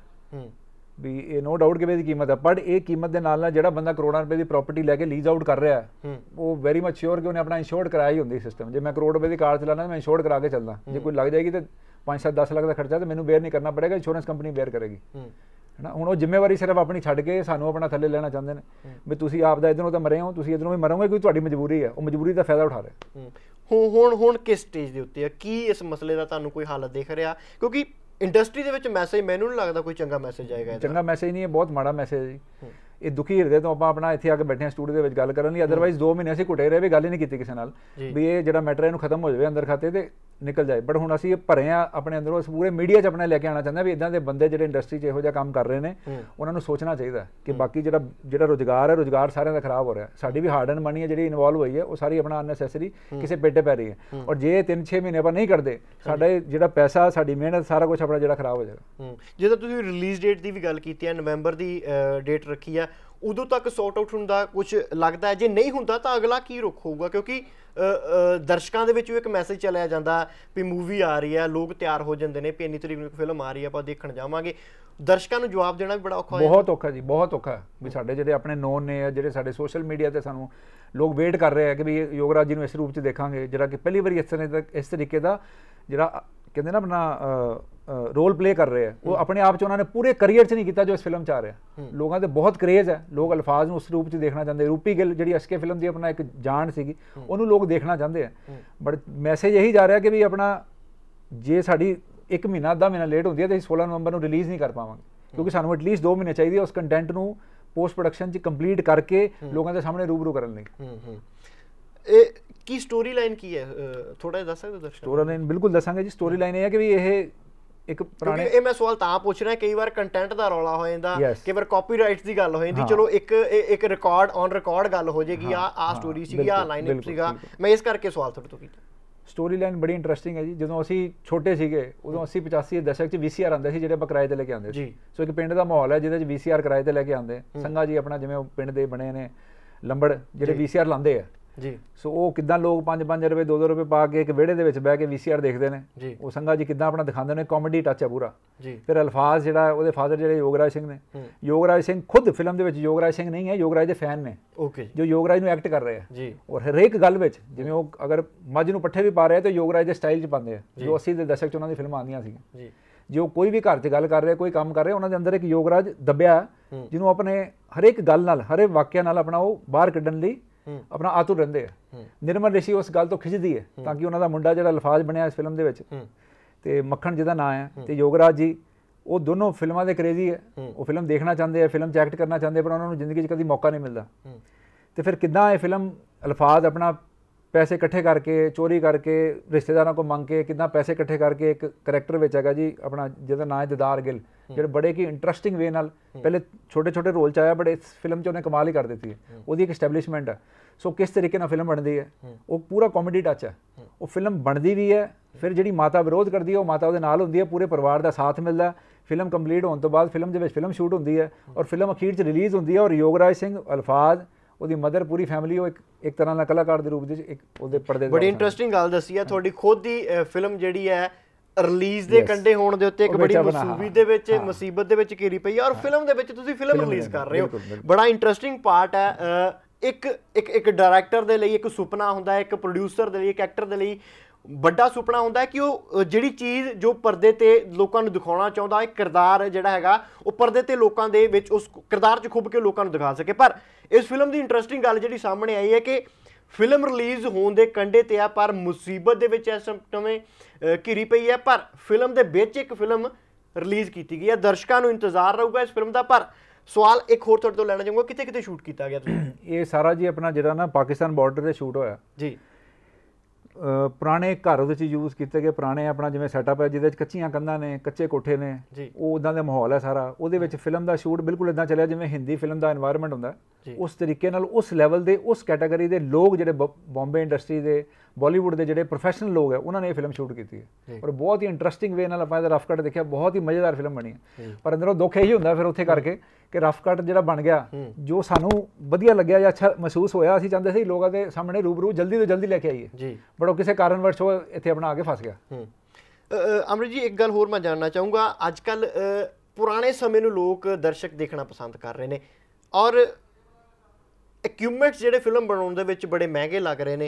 ਵੀ ਇਹ ਨੋ ਡਾਊਟ ਕਿ ਵੀ ਇਹਦੀ ਕੀਮਤ ਹੈ, ਪਰ ਇਹ ਕੀਮਤ ਦੇ ਨਾਲ ਨਾਲ ਜਿਹੜਾ ਬੰਦਾ ਕਰੋੜਾਂ ਰੁਪਏ ਦੀ ਪ੍ਰਾਪਰਟੀ ਲੈ ਕੇ ਲੀਜ਼ ਆਊਟ ਕਰ ਰਿਹਾ ਉਹ ਵੈਰੀ ਮਚ ਸ਼ੋਰ ਕਿ ਉਹਨੇ ਆਪਣਾ ਇੰਸ਼ੋਰਡ ਕਰਾਇਆ ਹੀ ਹੁੰਦੀ ਸਿਸਟਮ। ਜੇ ਮੈਂ ਕਰੋੜ ਰੁਪਏ ਦੀ ਕਾਰ ਚਲਾਣਾ ਮੈਂ ਇੰਸ਼ੋਰਡ ਕਰਾ ਕੇ ਚੱਲਦਾ, ਜੇ ਕੋਈ ਲੱਗ ਜਾਏਗੀ ਤਾਂ ਪੰਜ ਸੱਤ ਦਸ ਲੱਖ ਦਾ ਖਰਚਾ ਤਾਂ ਮੈਨੂੰ ਬੇਅਰ ਨਹੀਂ ਕਰਨਾ ਪੜੇਗਾ, ਇੰਸ਼ੋਰੈਂਸ ਕੰਪਨੀ ਬੇਅਰ ਕਰੇਗੀ, ਹੈ ਨਾ। ਹੁਣ ਉਹ ਜ਼ਿੰਮੇਵਾਰੀ ਸਿਰਫ ਆਪਣੀ ਛੱਡ ਕੇ ਸਾਨੂੰ ਆਪਣਾ ਥੱਲੇ ਲੈਣਾ ਚਾਹੁੰਦੇ ਨੇ ਵੀ ਤੁਸੀਂ ਆਪ ਦਾ ਇੱਧਰੋਂ ਤਾਂ ਮਰੇ ਹੋ, ਤੁਸੀਂ ਇੱਧਰੋਂ ਵੀ ਮਰੋਗੇ, ਕੋਈ ਤੁਹਾਡੀ ਮਜਬੂਰੀ ਹੈ, ਉਹ ਮਜਬੂਰੀ ਦਾ ਫਾਇਦਾ ਉਠਾ ਰਹੇ। ਹੁਣ ਹੁਣ ਹੁਣ ਕਿਸ ਸਟੇਜ ਦੇ ਉੱਤੇ ਆ, ਕੀ ਇਸ ਮਸਲੇ ਦਾ ਤੁਹਾਨੂੰ ਕੋਈ ਹੱਲ ਦਿਖ ਰਿਹਾ? ਕਿਉਂਕਿ ਇੰਡਸਟਰੀ ਦੇ ਵਿੱਚ ਮੈਸੇਜ ਮੈਨੂੰ ਨਹੀਂ ਲੱਗਦਾ ਕੋਈ ਚੰਗਾ ਮੈਸੇਜ ਆਏਗਾ। ਚੰਗਾ ਮੈਸੇਜ ਨਹੀਂ ਹੈ, ਬਹੁਤ ਮਾੜਾ ਮੈਸੇਜ ਹੈ ਜੀ। ਇਹ ਦੁਖੀ ਹਿਰਦੇ ਤੋਂ ਆਪਾਂ ਆਪਣਾ ਇੱਥੇ ਆ ਕੇ ਬੈਠੇ ਹਾਂ ਸਟੂਡੀਓ ਦੇ ਵਿੱਚ ਗੱਲ ਕਰਨ ਲਈ, ਅਦਰਵਾਈਜ਼ ਦੋ ਮਹੀਨੇ ਅਸੀਂ ਘੁੱਟੇ ਰਹੇ ਵੀ ਗੱਲ ਹੀ ਨਹੀਂ ਕੀਤੀ ਕਿਸੇ ਨਾਲ ਵੀ ਇਹ ਜਿਹੜਾ ਮੈਟਰ ਇਹਨੂੰ ਖਤਮ ਹੋ ਜਾਵੇ ਅੰਦਰ ਖਾਤੇ ਤੇ ਨਿਕਲ ਜਾਏ। ਬਟ ਹੁਣ ਅਸੀਂ ਭਰੇ ਆ ਆਪਣੇ ਅੰਦਰੋਂ, ਅਸੀਂ ਪੂਰੇ ਮੀਡੀਆ 'ਚ ਆਪਣੇ ਲੈ ਕੇ ਆਉਣਾ ਚਾਹੁੰਦੇ ਵੀ ਇੱਦਾਂ ਦੇ ਬੰਦੇ ਜਿਹੜੇ ਇੰਡਸਟਰੀ 'ਚ ਇਹੋ ਜਿਹਾ ਕੰਮ ਕਰ ਰਹੇ ਨੇ ਉਹਨਾਂ ਨੂੰ ਸੋਚਣਾ ਚਾਹੀਦਾ ਕਿ ਬਾਕੀ ਜਿਹੜਾ ਜਿਹੜਾ ਰੁਜ਼ਗਾਰ ਹੈ ਰੁਜ਼ਗਾਰ ਸਾਰਿਆਂ ਦਾ ਖਰਾਬ ਹੋ ਰਿਹਾ। ਸਾਡੀ ਵੀ ਹਾਰਡ ਐਂਡ ਮਨੀ ਹੈ ਜਿਹੜੀ ਇਨਵੋਲਵ ਹੋਈ ਹੈ ਉਹ ਸਾਰੀ ਆਪਣਾ ਅਨਨੈਸੈਸਰੀ ਕਿਸੇ ਪੇਟੇ ਪੈ ਰਹੀ ਹੈ, ਔਰ ਜੇ ਤਿੰਨ ਛੇ ਮਹੀਨੇ ਆਪਾਂ ਨਹੀਂ ਕਰਦੇ ਸਾਡਾ ਜਿਹੜਾ ਪੈਸਾ ਸਾਡੀ ਮਿਹਨਤ ਸਾਰਾ ਕੁਝ ਆਪਣਾ ਜਿਹੜਾ ਖਰਾਬ ਹੋ ਜਾਏਗਾ। ਜਦੋਂ ਤੁਸੀਂ ਰਿਲੀਜ਼ ਡੇਟ ਦੀ ਵੀ ਗੱਲ ਕੀਤੀ ਹੈ, ਨਵੰਬਰ ਦੀ ਡੇਟ ਰੱਖੀ ਹੈ, ਉਦੋਂ ਤੱਕ ਸੌਟ ਆਊਟ ਹੁੰਦਾ ਕੁਝ ਲੱਗਦਾ ਹੈ? ਜੇ ਨਹੀਂ ਹੁੰਦਾ ਤਾਂ ਅਗਲਾ ਕੀ ਰੁਖ ਹੋਊਗਾ? ਕਿਉਂਕਿ ਦਰਸ਼ਕਾਂ ਦੇ ਵਿੱਚ ਵੀ ਇੱਕ ਮੈਸੇਜ ਚਲਿਆ ਜਾਂਦਾ ਵੀ ਮੂਵੀ ਆ ਰਹੀ ਹੈ, ਲੋਕ ਤਿਆਰ ਹੋ ਜਾਂਦੇ ਨੇ ਵੀ ਇੰਨੀ ਤਰੀਕ ਨੂੰ ਇੱਕ ਫਿਲਮ ਆ ਰਹੀ ਹੈ ਆਪਾਂ ਦੇਖਣ ਜਾਵਾਂਗੇ, ਦਰਸ਼ਕਾਂ ਨੂੰ ਜਵਾਬ ਦੇਣਾ ਵੀ ਬੜਾ ਔਖਾ ਹੈ। ਬਹੁਤ ਔਖਾ ਜੀ, ਬਹੁਤ ਔਖਾ ਵੀ ਸਾਡੇ ਜਿਹੜੇ ਆਪਣੇ ਨੋਨ ਨੇ, ਜਿਹੜੇ ਸਾਡੇ ਸੋਸ਼ਲ ਮੀਡੀਆ ਤੇ ਸਾਨੂੰ ਲੋਕ ਵੇਟ ਕਰ ਰਹੇ ਆ ਕਿ ਵੀ ਯੋਗਰਾਜ ਜੀ ਨੂੰ ਇਸ ਰੂਪ 'ਚ ਦੇਖਾਂਗੇ, ਜਿਹੜਾ ਕਿ ਪਹਿਲੀ ਵਾਰੀ ਇਸ ਤਰ੍ਹਾਂ ਦਾ ਇਸ ਤਰੀਕੇ ਦਾ ਜਿਹੜਾ ਕਹਿੰਦੇ ਨਾ ਆਪਣਾ ਰੋਲ ਪਲੇ ਕਰ ਰਹੇ ਆ, ਉਹ ਆਪਣੇ ਆਪ 'ਚ ਉਹਨਾਂ ਨੇ ਪੂਰੇ ਕਰੀਅਰ 'ਚ ਨਹੀਂ ਕੀਤਾ ਜੋ ਇਸ ਫਿਲਮ 'ਚ ਆ ਰਿਹਾ। ਲੋਕਾਂ ਦੇ ਬਹੁਤ ਕਰੇਜ਼ ਹੈ, ਲੋਕ ਅਲਫਾਜ਼ ਨੂੰ ਉਸ ਰੂਪ 'ਚ ਦੇਖਣਾ ਚਾਹੁੰਦੇ। ਰੂਪੀ ਗਿੱਲ ਜਿਹੜੀ ਐਸਕੇ ਫਿਲਮ ਦੀ ਆਪਣਾ ਇੱਕ ਜਾਨ ਸੀਗੀ ਉਹਨੂੰ ਲੋਕ ਦੇਖਣਾ ਚਾਹੁੰਦੇ ਆ, ਬਟ ਮੈਸੇਜ ਇਹੀ ਜਾ ਰਿਹਾ ਕਿ ਵੀ ਆਪਣਾ ਜੇ ਸਾਡੀ ਇੱਕ ਮਹੀਨਾ ਅੱਧਾ ਮਹੀਨਾ ਲੇਟ ਹੁੰਦੀ ਹੈ ਤਾਂ ਅਸੀਂ ਸੋਲਾਂ ਨਵੰਬਰ ਨੂੰ ਰਿਲੀਜ਼ ਨਹੀਂ ਕਰ ਪਾਵਾਂਗੇ, ਕਿਉਂਕਿ ਸਾਨੂੰ ਐਟਲੀਸਟ ਦੋ ਮਹੀਨੇ ਚਾਹੀਦੇ ਉਸ ਕੰਟੈਂਟ ਨੂੰ ਪੋਸਟ ਪ੍ਰੋਡਕਸ਼ਨ 'ਚ ਕੰਪਲੀਟ ਕਰਕੇ ਲੋਕਾਂ ਦੇ ਸਾਹਮਣੇ ਰੂਬਰੂ ਕਰਨ ਲਈ। ਇਹ ਕੀ ਸਟੋਰੀ ਲਾਈਨ ਕੀ ਹੈ, ਥੋੜਾ ਜਿਹਾ ਦੱਸ ਸਕਦੇ ਹੋ? ਸਟੋਰੀ ਲਾਈਨ ਬਿਲਕੁਲ ਦੱਸਾਂਗੇ ਜੀ। ਸਟੋਰੀ ਲਾਈਨ ਇਹ ਹੈ ਕਿ ਵੀ ਇਹ ਇੱਕ ਪੁਰਾਣੇ, ਇਹ ਮੈਂ ਸਵਾਲ ਤਾਂ ਪੁੱਛ ਰਿਹਾ, ਕਈ ਵਾਰ ਕੰਟੈਂਟ ਦਾ ਰੌਲਾ ਹੋ ਜਾਂਦਾ, ਕਈ ਵਾਰ ਕਾਪੀਰਾਈਟਸ ਦੀ ਗੱਲ ਹੋ ਜਾਂਦੀ, ਚਲੋ ਇੱਕ ਇੱਕ ਰਿਕਾਰਡ ਔਨ ਰਿਕਾਰਡ ਗੱਲ ਹੋ ਜਾਏਗੀ, ਆ ਆ ਸਟੋਰੀ ਸੀਗੀ, ਆ ਲਾਈਨ ਅਪ ਸੀਗਾ, ਮੈਂ ਇਸ ਕਰਕੇ ਸਵਾਲ ਤੁਹਾਡੇ ਤੋਂ ਕੀਤਾ। ਸਟੋਰੀ ਲਾਈਨ ਬੜੀ ਇੰਟਰਸਟਿੰਗ ਹੈ ਜੀ। ਜਦੋਂ ਅਸੀਂ ਛੋਟੇ ਸੀਗੇ ਉਦੋਂ ਅੱਸੀ ਪਚਾਸੀ ਦੇ ਦਸ਼ਕ 'ਚ ਵੀ ਸੀ ਆਰ ਆਉਂਦੇ ਸੀ ਜਿਹੜੇ ਆਪਾਂ ਕਿਰਾਏ ਤੇ ਲੈ ਕੇ ਆਉਂਦੇ ਸੀ। ਸੋ ਇੱਕ ਪਿੰਡ ਦਾ ਮਾਹੌਲ ਹੈ ਜਿਹਦੇ 'ਚ ਵੀ ਸੀ ਆਰ ਕਿਰਾਏ ਤੇ ਲੈ ਕੇ ਆਉਂਦੇ। ਸੰਗਾ ਜੀ ਆਪਣਾ ਜਿਵੇਂ ਉਹ ਪਿੰਡ ਦੇ ਬਣੇ ਨੇ ਲੰਬੜ ਜਿਹੜੇ ਵੀ ਸੀ ਆਰ ਲਾਉਂਦੇ ਆ ਜੀ, ਸੋ ਉਹ ਕਿੱਦਾਂ ਲੋਕ ਪੰਜ ਪੰਜ ਰੁਪਏ ਦੋ ਦੋ ਰੁਪਏ ਪਾ ਕੇ ਇੱਕ ਵਿਹੜੇ ਦੇ ਵਿੱਚ ਬਹਿ ਕੇ ਵੀ ਸੀ ਆਰ ਦੇਖਦੇ ਨੇ। ਉਹ ਸੰਗਾ ਜੀ ਕਿੱਦਾਂ ਆਪਣਾ ਦਿਖਾਉਂਦੇ ਨੇ, ਕਾਮੇਡੀ ਟੱਚ ਹੈ ਪੂਰਾ। ਫਿਰ ਅਲਫਾਜ਼ ਜਿਹੜਾ ਉਹਦੇ ਫਾਦਰ ਜਿਹੜੇ ਯੋਗਰਾਜ ਸਿੰਘ ਨੇ, ਯੋਗਰਾਜ ਸਿੰਘ ਖੁਦ ਫਿਲਮ ਦੇ ਵਿੱਚ ਯੋਗਰਾਜ ਸਿੰਘ ਨਹੀਂ ਹੈ, ਯੋਗਰਾਜ ਦੇ ਫੈਨ ਨੇ ਜੋ ਯੋਗਰਾਜ ਨੂੰ ਐਕਟ ਕਰ ਰਹੇ ਆ, ਔਰ ਹਰੇਕ ਗੱਲ ਵਿੱਚ ਜਿਵੇਂ ਉਹ ਅਗਰ ਮੱਝ ਨੂੰ ਪੱਠੇ ਵੀ ਪਾ ਰਹੇ ਤਾਂ ਯੋਗਰਾਜ ਦੇ ਸਟਾਈਲ 'ਚ ਪਾਉਂਦੇ ਆ ਜੋ ਅੱਸੀ ਦੇ ਦਸ਼ਕ 'ਚ ਉਹਨਾਂ ਦੀ ਫਿਲਮਾਂ ਆਉਂਦੀਆਂ ਸੀ। ਜੋ ਕੋਈ ਵੀ ਘਰ 'ਚ ਗੱਲ ਕਰ ਰਿਹਾ, ਕੋਈ ਕੰਮ ਕਰ ਰਿਹਾ, ਉਹਨਾਂ ਦੇ ਅੰਦਰ ਇੱਕ ਯੋਗਰਾਜ ਦੱਬਿਆ ਜਿਹਨੂੰ ਆਪਣੇ ਹਰੇਕ ਗੱਲ ਨਾਲ ਹਰੇਕ ਵਾਕਿਆ ਨਾਲ ਆਪਣਾ ਉਹ ਬਾਹਰ ਕੱਢਣ ਲਈ ਆਪਣਾ ਆਤੁਰ ਰਹਿੰਦੇ ਆ। ਨਿਰਮਲ ਰਿਸ਼ੀ ਉਸ ਗੱਲ ਤੋਂ ਖਿੱਚਦੀ ਹੈ ਤਾਂ ਕਿ ਉਹਨਾਂ ਦਾ ਮੁੰਡਾ ਜਿਹੜਾ ਅਲਫਾਜ਼ ਬਣਿਆ ਇਸ ਫਿਲਮ ਦੇ ਵਿੱਚ ਤੇ ਮੱਖਣ ਜਿਹਦਾ ਨਾਂ ਹੈ ਤੇ ਯੋਗਰਾਜ ਜੀ, ਉਹ ਦੋਨੋਂ ਫਿਲਮਾਂ ਦੇ ਕਰੇਜ਼ੀ ਹੈ। ਉਹ ਫਿਲਮ ਦੇਖਣਾ ਚਾਹੁੰਦੇ ਆ, ਫਿਲਮ 'ਚ ਐਕਟ ਕਰਨਾ ਚਾਹੁੰਦੇ, ਪਰ ਉਹਨਾਂ ਨੂੰ ਜ਼ਿੰਦਗੀ 'ਚ ਕਦੀ ਮੌਕਾ ਨਹੀਂ ਮਿਲਦਾ। ਤੇ ਫਿਰ ਕਿੱਦਾਂ ਇਹ ਫਿਲਮ ਅਲਫਾਜ਼ ਆਪਣਾ ਪੈਸੇ ਇਕੱਠੇ ਕਰਕੇ, ਚੋਰੀ ਕਰਕੇ, ਰਿਸ਼ਤੇਦਾਰਾਂ ਕੋਲ ਮੰਗ ਕੇ ਕਿੱਦਾਂ ਪੈਸੇ ਇਕੱਠੇ ਕਰਕੇ ਇੱਕ ਕਰੈਕਟਰ ਵਿੱਚ ਹੈਗਾ ਜੀ ਆਪਣਾ ਜਿਹਦਾ ਨਾਂ ਹੈ ਦਿਦਾਰ ਗਿੱਲ, ਜਿਹੜੇ ਬੜੇ ਕੀ ਇੰਟਰਸਟਿੰਗ ਵੇ ਨਾਲ ਪਹਿਲੇ ਛੋਟੇ ਛੋਟੇ ਰੋਲ 'ਚ ਆਇਆ, ਬਟ ਇਸ ਫਿਲਮ 'ਚ ਉਹਨੇ ਕਮਾਲ ਹੀ ਕਰ ਦਿੱਤੀ ਹੈ। ਉਹਦੀ ਇੱਕ ਐਸਟੈਬਲਿਸ਼ਮੈਂਟ ਹੈ। ਸੋ ਕਿਸ ਤਰੀਕੇ ਨਾਲ ਫਿਲਮ ਬਣਦੀ ਹੈ, ਉਹ ਪੂਰਾ ਕਾਮੇਡੀ ਟੱਚ ਹੈ। ਉਹ ਫਿਲਮ ਬਣਦੀ ਵੀ ਹੈ, ਫਿਰ ਜਿਹੜੀ ਮਾਤਾ ਵਿਰੋਧ ਕਰਦੀ ਹੈ ਉਹ ਮਾਤਾ ਉਹਦੇ ਨਾਲ ਹੁੰਦੀ ਹੈ, ਪੂਰੇ ਪਰਿਵਾਰ ਦਾ ਸਾਥ ਮਿਲਦਾ। ਫਿਲਮ ਕੰਪਲੀਟ ਹੋਣ ਤੋਂ ਬਾਅਦ ਫਿਲਮ ਦੇ ਵਿੱਚ ਫਿਲਮ ਸ਼ੂਟ ਹੁੰਦੀ ਹੈ ਔਰ ਫਿਲਮ ਅਖੀਰ 'ਚ ਰਿਲੀਜ਼ ਹੁੰਦੀ ਹੈ, ਔਰ ਯੋਗਰਾਜ ਸਿੰਘ, ਅਲਫਾਜ਼, ਉਹਦੀ ਮਦਰ, ਪੂਰੀ ਫੈਮਿਲੀ ਉਹ ਇੱਕ ਇੱਕ ਤਰ੍ਹਾਂ ਨਾਲ ਕਲਾਕਾਰ ਦੇ ਰੂਪ ਵਿੱਚ ਇੱਕ ਉਹਦੇ ਪਰਦੇ। ਬੜੀ ਇੰਟਰਸਟਿੰਗ ਗੱਲ ਦੱਸੀ ਹੈ ਤੁਹਾਡੀ ਖੁਦ ਦੀ ਫਿਲਮ ਜਿਹੜੀ ਹੈ ਰਿਲੀਜ਼ ਦੇ ਕੰਢੇ ਹੋਣ ਦੇ ਉੱਤੇ ਇੱਕ ਬੜੀ ਮੁਸੀਬਤ ਦੇ ਵਿੱਚ ਮੁਸੀਬਤ ਦੇ ਵਿੱਚ ਘਿਰੀ ਪਈ ਹੈ, ਔਰ ਫਿਲਮ ਦੇ ਵਿੱਚ ਤੁਸੀਂ ਫਿਲਮ ਰਿਲੀਜ਼ ਕਰ ਰਹੇ ਹੋ। ਬੜਾ ਇੰਟਰਸਟਿੰਗ ਪਾਰਟ ਹੈ। ਇੱਕ ਇੱਕ ਇੱਕ ਡਾਇਰੈਕਟਰ ਦੇ ਲਈ ਇੱਕ ਸੁਪਨਾ ਹੁੰਦਾ ਹੈ, ਇੱਕ ਪ੍ਰੋਡਿਊਸਰ ਦੇ ਲਈ, ਇੱਕ ਐਕਟਰ ਦੇ ਲਈ ਵੱਡਾ ਸੁਪਨਾ ਹੁੰਦਾ ਹੈ ਕਿ ਉਹ ਜਿਹੜੀ ਚੀਜ਼ ਜੋ ਪਰਦੇ ਤੇ ਲੋਕਾਂ ਨੂੰ ਦਿਖਾਉਣਾ ਚਾਹੁੰਦਾ, ਇੱਕ ਕਿਰਦਾਰ ਜਿਹੜਾ ਹੈਗਾ ਉਹ ਪਰਦੇ ਤੇ ਲੋਕਾਂ ਦੇ ਵਿੱਚ ਉਸ ਕਿਰਦਾਰ 'ਚ ਖੁੱਭ ਕੇ ਲੋਕਾਂ ਨੂੰ ਦਿਖਾ ਸਕੇ। ਪਰ ਇਸ ਫਿਲਮ ਦੀ ਇੰਟਰਸਟਿੰਗ ਗੱਲ ਜਿਹੜੀ ਸਾਹਮਣੇ ਆਈ ਹੈ ਕਿ ਫਿਲਮ ਰਿਲੀਜ਼ ਹੋਣ ਦੇ ਕੰਢੇ ਤੇ ਆ, ਪਰ ਮੁਸੀਬਤ ਦੇ ਵਿੱਚ ਇਸ ਸਮੇਂ ਘਿਰੀ ਪਈ ਹੈ, ਪਰ ਫਿਲਮ ਦੇ ਵਿੱਚ ਇੱਕ ਫਿਲਮ ਰਿਲੀਜ਼ ਕੀਤੀ ਗਈ ਹੈ। ਦਰਸ਼ਕਾਂ ਨੂੰ ਇੰਤਜ਼ਾਰ ਰਹੂਗਾ ਇਸ ਫਿਲਮ ਦਾ। ਪਰ ਸਵਾਲ ਇੱਕ ਹੋਰ ਤੁਹਾਡੇ ਤੋਂ ਲੈਣਾ ਚਾਹੂੰਗਾ, ਕਿਤੇ ਕਿਤੇ ਸ਼ੂਟ ਕੀਤਾ ਗਿਆ ਤੁਸੀਂ? ਇਹ ਸਾਰਾ ਜੀ ਆਪਣਾ ਜਿਹੜਾ ਨਾ ਪਾਕਿਸਤਾਨ ਬਾਰਡਰ ਤੇ ਸ਼ੂਟ ਹੋਇਆ ਜੀ। ਪੁਰਾਣੇ ਘਰ ਉਹਦੇ 'ਚ ਯੂਜ਼ ਕੀਤੇ ਗਏ, ਪੁਰਾਣੇ ਆਪਣਾ ਜਿਵੇਂ ਸੈਟਅਪ ਹੈ ਜਿਹਦੇ 'ਚ ਕੱਚੀਆਂ ਕੰਧਾਂ ਨੇ, ਕੱਚੇ ਕੋਠੇ ਨੇ, ਉਹ ਉੱਦਾਂ ਦਾ ਮਾਹੌਲ ਹੈ ਸਾਰਾ। ਉਹਦੇ ਵਿੱਚ ਫਿਲਮ ਦਾ ਸ਼ੂਟ ਬਿਲਕੁਲ ਇੱਦਾਂ ਚੱਲਿਆ ਜਿਵੇਂ ਹਿੰਦੀ ਫਿਲਮ ਦਾ ਇਨਵਾਇਰਮੈਂਟ ਹੁੰਦਾ। ਉਸ ਤਰੀਕੇ ਨਾਲ ਉਸ ਲੈਵਲ ਦੇ ਉਸ ਕੈਟਾਗਰੀ ਦੇ ਲੋਕ ਜਿਹੜੇ ਬੰਬੇ ਇੰਡਸਟਰੀ ਦੇ ਬਾਲੀਵੁੱਡ ਦੇ ਜਿਹੜੇ ਪ੍ਰੋਫੈਸ਼ਨਲ ਲੋਕ ਹੈ ਉਹਨਾਂ ਨੇ ਇਹ ਫਿਲਮ ਸ਼ੂਟ ਕੀਤੀ ਹੈ ਔਰ ਬਹੁਤ ਹੀ ਇੰਟਰਸਟਿੰਗ ਵੇ ਨਾਲ ਆਪਾਂ ਇਹਦਾ ਰਫ ਕੱਟ ਦੇਖਿਆ, ਬਹੁਤ ਹੀ ਮਜ਼ੇਦਾਰ ਫਿਲਮ ਬਣੀ ਹੈ। ਪਰ ਅੰਦਰੋਂ ਦੁੱਖ ਇਹੀ ਹੁੰਦਾ ਫਿਰ ਉੱਥੇ ਕਰਕੇ ਕਿ ਰਫ ਕੱਟ ਜਿਹੜਾ ਬਣ ਗਿਆ ਜੋ ਸਾਨੂੰ ਵਧੀਆ ਲੱਗਿਆ ਜਾਂ ਅੱਛਾ ਮਹਿਸੂਸ ਹੋਇਆ, ਅਸੀਂ ਚਾਹੁੰਦੇ ਸੀ ਲੋਕਾਂ ਦੇ ਸਾਹਮਣੇ ਰੂਬਰੂ ਜਲਦੀ ਤੋਂ ਜਲਦੀ ਲੈ ਕੇ ਆਈਏ ਜੀ, ਬਟ ਉਹ ਕਿਸੇ ਕਾਰਨ ਵਰਸ਼ ਉਹ ਇੱਥੇ ਆਪਣਾ ਆ ਕੇ ਫਸ ਗਿਆ। ਅਮਰਿਤ ਜੀ ਇੱਕ ਗੱਲ ਹੋਰ ਮੈਂ ਜਾਣਨਾ ਚਾਹੂੰਗਾ, ਅੱਜ ਕੱਲ੍ਹ ਪੁਰਾਣੇ ਸਮੇਂ ਨੂੰ ਲੋਕ ਦਰਸ਼ਕ ਦੇਖਣਾ ਪਸੰਦ ਕਰ ਰਹੇ ਨੇ ਔਰ ਇਕਵਿਪਮੈਂਟਸ ਜਿਹੜੇ ਫਿਲਮ ਬਣਾਉਣ ਦੇ ਵਿੱਚ ਬੜੇ ਮਹਿੰਗੇ ਲੱਗ ਰਹੇ ਨੇ,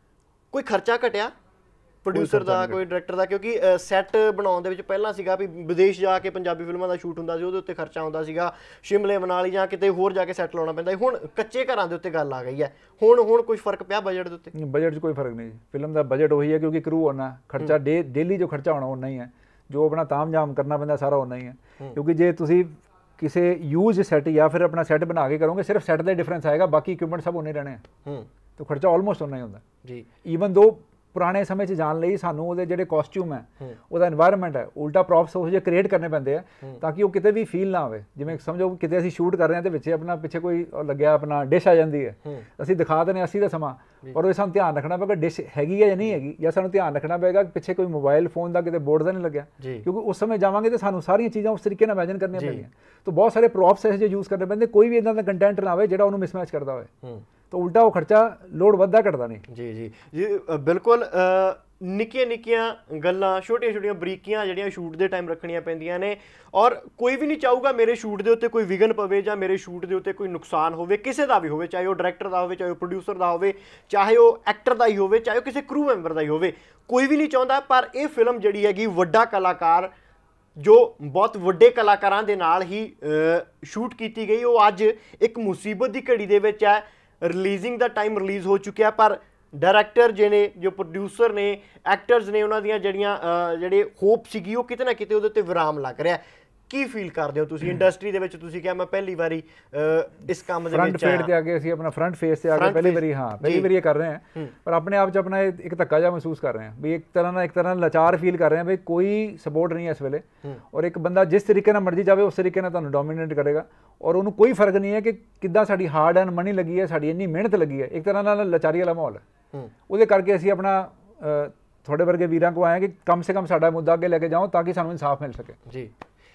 ਕੋਈ ਖਰਚਾ ਘਟਿਆ ਪ੍ਰੋਡਿਊਸਰ ਦਾ, ਕੋਈ ਡਾਇਰੈਕਟਰ ਦਾ? ਕਿਉਂਕਿ ਸੈੱਟ ਬਣਾਉਣ ਦੇ ਵਿੱਚ ਪਹਿਲਾਂ ਸੀਗਾ ਵੀ ਵਿਦੇਸ਼ ਜਾ ਕੇ ਪੰਜਾਬੀ ਫਿਲਮਾਂ ਦਾ ਸ਼ੂਟ ਹੁੰਦਾ ਸੀ, ਉਹਦੇ ਉੱਤੇ ਖਰਚਾ ਆਉਂਦਾ ਸੀਗਾ, ਸ਼ਿਮਲੇ ਮਨਾਲੀ ਜਾਂ ਕਿਤੇ ਹੋਰ ਜਾ ਕੇ ਸੈੱਟ ਲਾਉਣਾ ਪੈਂਦਾ ਸੀ। ਹੁਣ ਕੱਚੇ ਘਰਾਂ ਦੇ ਉੱਤੇ ਗੱਲ ਆ ਗਈ ਹੈ, ਹੁਣ ਹੁਣ ਕੋਈ ਫਰਕ ਪਿਆ ਬਜਟ ਦੇ ਉੱਤੇ? ਬਜਟ 'ਚ ਕੋਈ ਫਰਕ ਨਹੀਂ ਜੀ, ਫਿਲਮ ਦਾ ਬਜਟ ਉਹੀ ਹੈ ਕਿਉਂਕਿ ਕਰੂ ਹੋਣਾ, ਖਰਚਾ ਡੇ ਡੇਲੀ ਜੋ ਖਰਚਾ ਹੋਣਾ ਉਨਾ ਹੀ ਹੈ, ਜੋ ਆਪਣਾ ਤਾਮ ਜਾਮ ਕਰਨਾ ਪੈਂਦਾ ਸਾਰਾ ਉਨਾ ਹੀ ਹੈ। ਕਿਉਂਕਿ ਜੇ ਤੁਸੀਂ ਕਿਸੇ ਯੂਜ਼ ਸੈੱਟ ਜਾਂ ਫਿਰ ਆਪਣਾ ਸੈੱਟ ਬਣਾ ਕੇ ਕਰੋਗੇ, ਸਿਰਫ ਸੈੱਟ ਦਾ ਡਿਫਰੈਂਸ ਆਏਗਾ, ਬਾਕੀ ਇਕਵਿਪਮੈਂਟ ਸਭ ਉਨੇ ਰਹਿਣੇ ਆ, ਤਾਂ ਖਰਚਾ ਆਲਮੋਸਟ ਉਨਾ ਹੀ ਹੁੰਦਾ ਜੀ। ਈਵਨ ਦੋ ਪੁਰਾਣੇ ਸਮੇਂ 'ਚ ਜਾਣ ਲਈ ਸਾਨੂੰ ਉਹਦੇ ਜਿਹੜੇ ਕਾਸਟਿਊਮ ਹੈ, ਉਹਦਾ ਇਨਵਾਇਰਨਮੈਂਟ ਹੈ, ਉਲਟਾ ਪ੍ਰੋਪਸ ਉਹ ਜਿਹੇ ਕ੍ਰੀਏਟ ਕਰਨੇ ਪੈਂਦੇ ਆ ਤਾਂ ਕਿ ਉਹ ਕਿਤੇ ਵੀ ਫੀਲ ਨਾ ਆਵੇ। ਜਿਵੇਂ ਸਮਝੋ ਕਿਤੇ ਅਸੀਂ ਸ਼ੂਟ ਕਰ ਰਹੇ ਹਾਂ ਤੇ ਵਿੱਚ ਆਪਣਾ ਪਿੱਛੇ ਕੋਈ ਲੱਗਿਆ ਆਪਣਾ ਡਿਸ਼ ਆ ਜਾਂਦੀ ਹੈ, ਅਸੀਂ ਦਿਖਾ ਦਿੰਦੇ ਅਸੀਂ ਦਾ ਸਮਾਂ, ਔਰ ਉਹ ਸਾਨੂੰ ਧਿਆਨ ਰੱਖਣਾ ਪਏਗਾ ਡਿਸ਼ ਹੈਗੀ ਹੈ ਜਾਂ ਨਹੀਂ ਹੈਗੀ, ਜਾਂ ਸਾਨੂੰ ਧਿਆਨ ਰੱਖਣਾ ਪਏਗਾ ਕਿ ਪਿੱਛੇ ਕੋਈ ਮੋਬਾਈਲ ਫੋਨ ਦਾ ਕਿਤੇ ਬੋਰਡ ਦਾ ਨਹੀਂ ਲੱਗਿਆ, ਕਿਉਂਕਿ ਉਸ ਸਮੇਂ ਜਾਵਾਂਗੇ ਤਾਂ ਸਾਨੂੰ ਸਾਰੀਆਂ ਚੀਜ਼ਾਂ ਉਸ ਤਰੀਕੇ ਨਾਲ ਇਮੈਜਿਨ ਕਰਨੀਆਂ ਪੈਣਗੀਆਂ। ਤਾਂ ਬਹੁਤ ਸਾਰੇ ਪ੍ਰੋਪਸ ਇਹੋ ਜਿਹੇ ਯੂਜ਼ ਕਰਨੇ ਪੈਂਦੇ, ਕੋਈ ਵੀ ਇੱਦਾਂ ਦਾ ਕੰਟੈਂਟ ਨਾ ਆਵੇ ਜਿਹੜਾ ਉਹਨੂੰ ਮਿਸਮੈਚ ਕਰਦਾ ਹੋਵੇ, ਤਾਂ ਉਲਟਾ ਉਹ ਖਰਚਾ ਲੋਡ ਵੱਧਦਾ ਘਟਦਾ ਨਹੀਂ। ਜੀ ਜੀ ਜੀ ਬਿਲਕੁਲ। ਨਿੱਕੀਆਂ ਨਿੱਕੀਆਂ ਗੱਲਾਂ, ਛੋਟੀਆਂ ਛੋਟੀਆਂ ਬਰੀਕੀਆਂ ਜਿਹੜੀਆਂ ਸ਼ੂਟ ਦੇ ਟਾਈਮ ਰੱਖਣੀਆਂ ਪੈਂਦੀਆਂ ਨੇ, ਔਰ ਕੋਈ ਵੀ ਨਹੀਂ ਚਾਹੂਗਾ ਮੇਰੇ ਸ਼ੂਟ ਦੇ ਉੱਤੇ ਕੋਈ ਵਿਘਨ ਪਵੇ ਜਾਂ ਮੇਰੇ ਸ਼ੂਟ ਦੇ ਉੱਤੇ ਕੋਈ ਨੁਕਸਾਨ ਹੋਵੇ, ਕਿਸੇ ਦਾ ਵੀ ਹੋਵੇ, ਚਾਹੇ ਉਹ ਡਾਇਰੈਕਟਰ ਦਾ ਹੋਵੇ, ਚਾਹੇ ਉਹ ਪ੍ਰੋਡਿਊਸਰ ਦਾ ਹੋਵੇ, ਚਾਹੇ ਉਹ ਐਕਟਰ ਦਾ ਹੀ ਹੋਵੇ, ਚਾਹੇ ਉਹ ਕਿਸੇ ਕਰੂ ਮੈਂਬਰ ਦਾ ਹੀ ਹੋਵੇ, ਕੋਈ ਵੀ ਨਹੀਂ ਚਾਹੁੰਦਾ। ਪਰ ਇਹ ਫਿਲਮ ਜਿਹੜੀ ਹੈਗੀ ਵੱਡਾ ਕਲਾਕਾਰ ਜੋ ਬਹੁਤ ਵੱਡੇ ਕਲਾਕਾਰਾਂ ਦੇ ਨਾਲ ਹੀ ਸ਼ੂਟ ਕੀਤੀ ਗਈ, ਉਹ ਅੱਜ ਇੱਕ ਮੁਸੀਬਤ ਦੀ ਘੜੀ ਦੇ ਵਿੱਚ ਹੈ। ਰਿਲੀਜ਼ਿੰਗ ਦਾ ਟਾਈਮ ਰਿਲੀਜ਼ ਹੋ ਚੁੱਕਿਆ, ਪਰ ਡਾਇਰੈਕਟਰ ਜਿਹਨੇ, ਜੋ ਪ੍ਰੋਡਿਊਸਰ ਨੇ, ਐਕਟਰਸ ਨੇ, ਉਹਨਾਂ ਦੀਆਂ ਜਿਹੜੀਆਂ ਜਿਹੜੇ ਹੋਪ ਸੀਗੀ ਉਹ ਕਿਤੇ ਨਾ ਕਿਤੇ ਉਹਦੇ ਉੱਤੇ ਵਿਰਾਮ ਲੱਗ ਰਿਹਾ। ਕੀ ਫੀਲ ਕਰਦੇ ਹੋ ਤੁਸੀਂ ਇੰਡਸਟਰੀ ਦੇ ਵਿੱਚ? ਤੁਸੀਂ ਕਿਹਾ ਮੈਂ ਪਹਿਲੀ ਵਾਰੀ ਇਸ ਕੰਮ ਦੇ ਵਿੱਚ ਫਰੰਟ ਫੇਸ ਤੇ ਆ ਕੇ ਅਸੀਂ ਆਪਣਾ ਫਰੰਟ ਫੇਸ ਤੇ ਆ ਕੇ ਪਹਿਲੀ ਵਾਰੀ ਹਾਂ ਪਹਿਲੀ ਵਾਰੀ ਇਹ ਕਰ ਰਹੇ ਹਾਂ, ਪਰ ਆਪਣੇ ਆਪ 'ਚ ਆਪਣਾ ਇੱਕ ਧੱਕਾ ਜਿਹਾ ਮਹਿਸੂਸ ਕਰ ਰਹੇ ਹਾਂ ਵੀ ਇੱਕ ਤਰ੍ਹਾਂ ਨਾਲ ਇੱਕ ਤਰ੍ਹਾਂ ਨਾਲ ਲਾਚਾਰ ਫੀਲ ਕਰ ਰਹੇ ਹਾਂ ਵੀ ਕੋਈ ਸਪੋਰਟ ਨਹੀਂ ਹੈ ਇਸ ਵੇਲੇ, ਔਰ ਇੱਕ ਬੰਦਾ ਜਿਸ ਤਰੀਕੇ ਨਾਲ ਮਰਜ਼ੀ ਜਾਵੇ ਉਸ ਤਰੀਕੇ ਨਾਲ ਤੁਹਾਨੂੰ ਡੋਮੀਨੇਟ ਕਰੇਗਾ, ਔਰ ਉਹਨੂੰ ਕੋਈ ਫਰਕ ਨਹੀਂ ਹੈ ਕਿ ਕਿੱਦਾਂ ਸਾਡੀ ਹਾਰਡ ਐਂਡ ਮਨੀ ਲੱਗੀ ਹੈ, ਸਾਡੀ ਇੰਨੀ ਮਿਹਨਤ ਲੱਗੀ ਹੈ, ਇੱਕ ਤਰ੍ਹਾਂ ਨਾਲ ਲਾਚਾਰੀ ਵਾਲਾ ਮਾਹੌਲ ਹੈ। ਉਹਦੇ ਕਰਕੇ ਅਸੀਂ ਆਪਣਾ ਤੁਹਾਡੇ ਵਰਗੇ ਵੀਰਾਂ ਕੋ ਆਏ ਕਿ ਕਮ ਸੇ ਕਮ ਸਾਡਾ ਮੁੱਦਾ ਅੱਗੇ ਲੈ ਕੇ ਜਾਓ ਤਾਂ ਕਿ ਸਾਨੂੰ ਇਨਸਾਫ ਮਿਲ ਸਕੇ। ਜੀ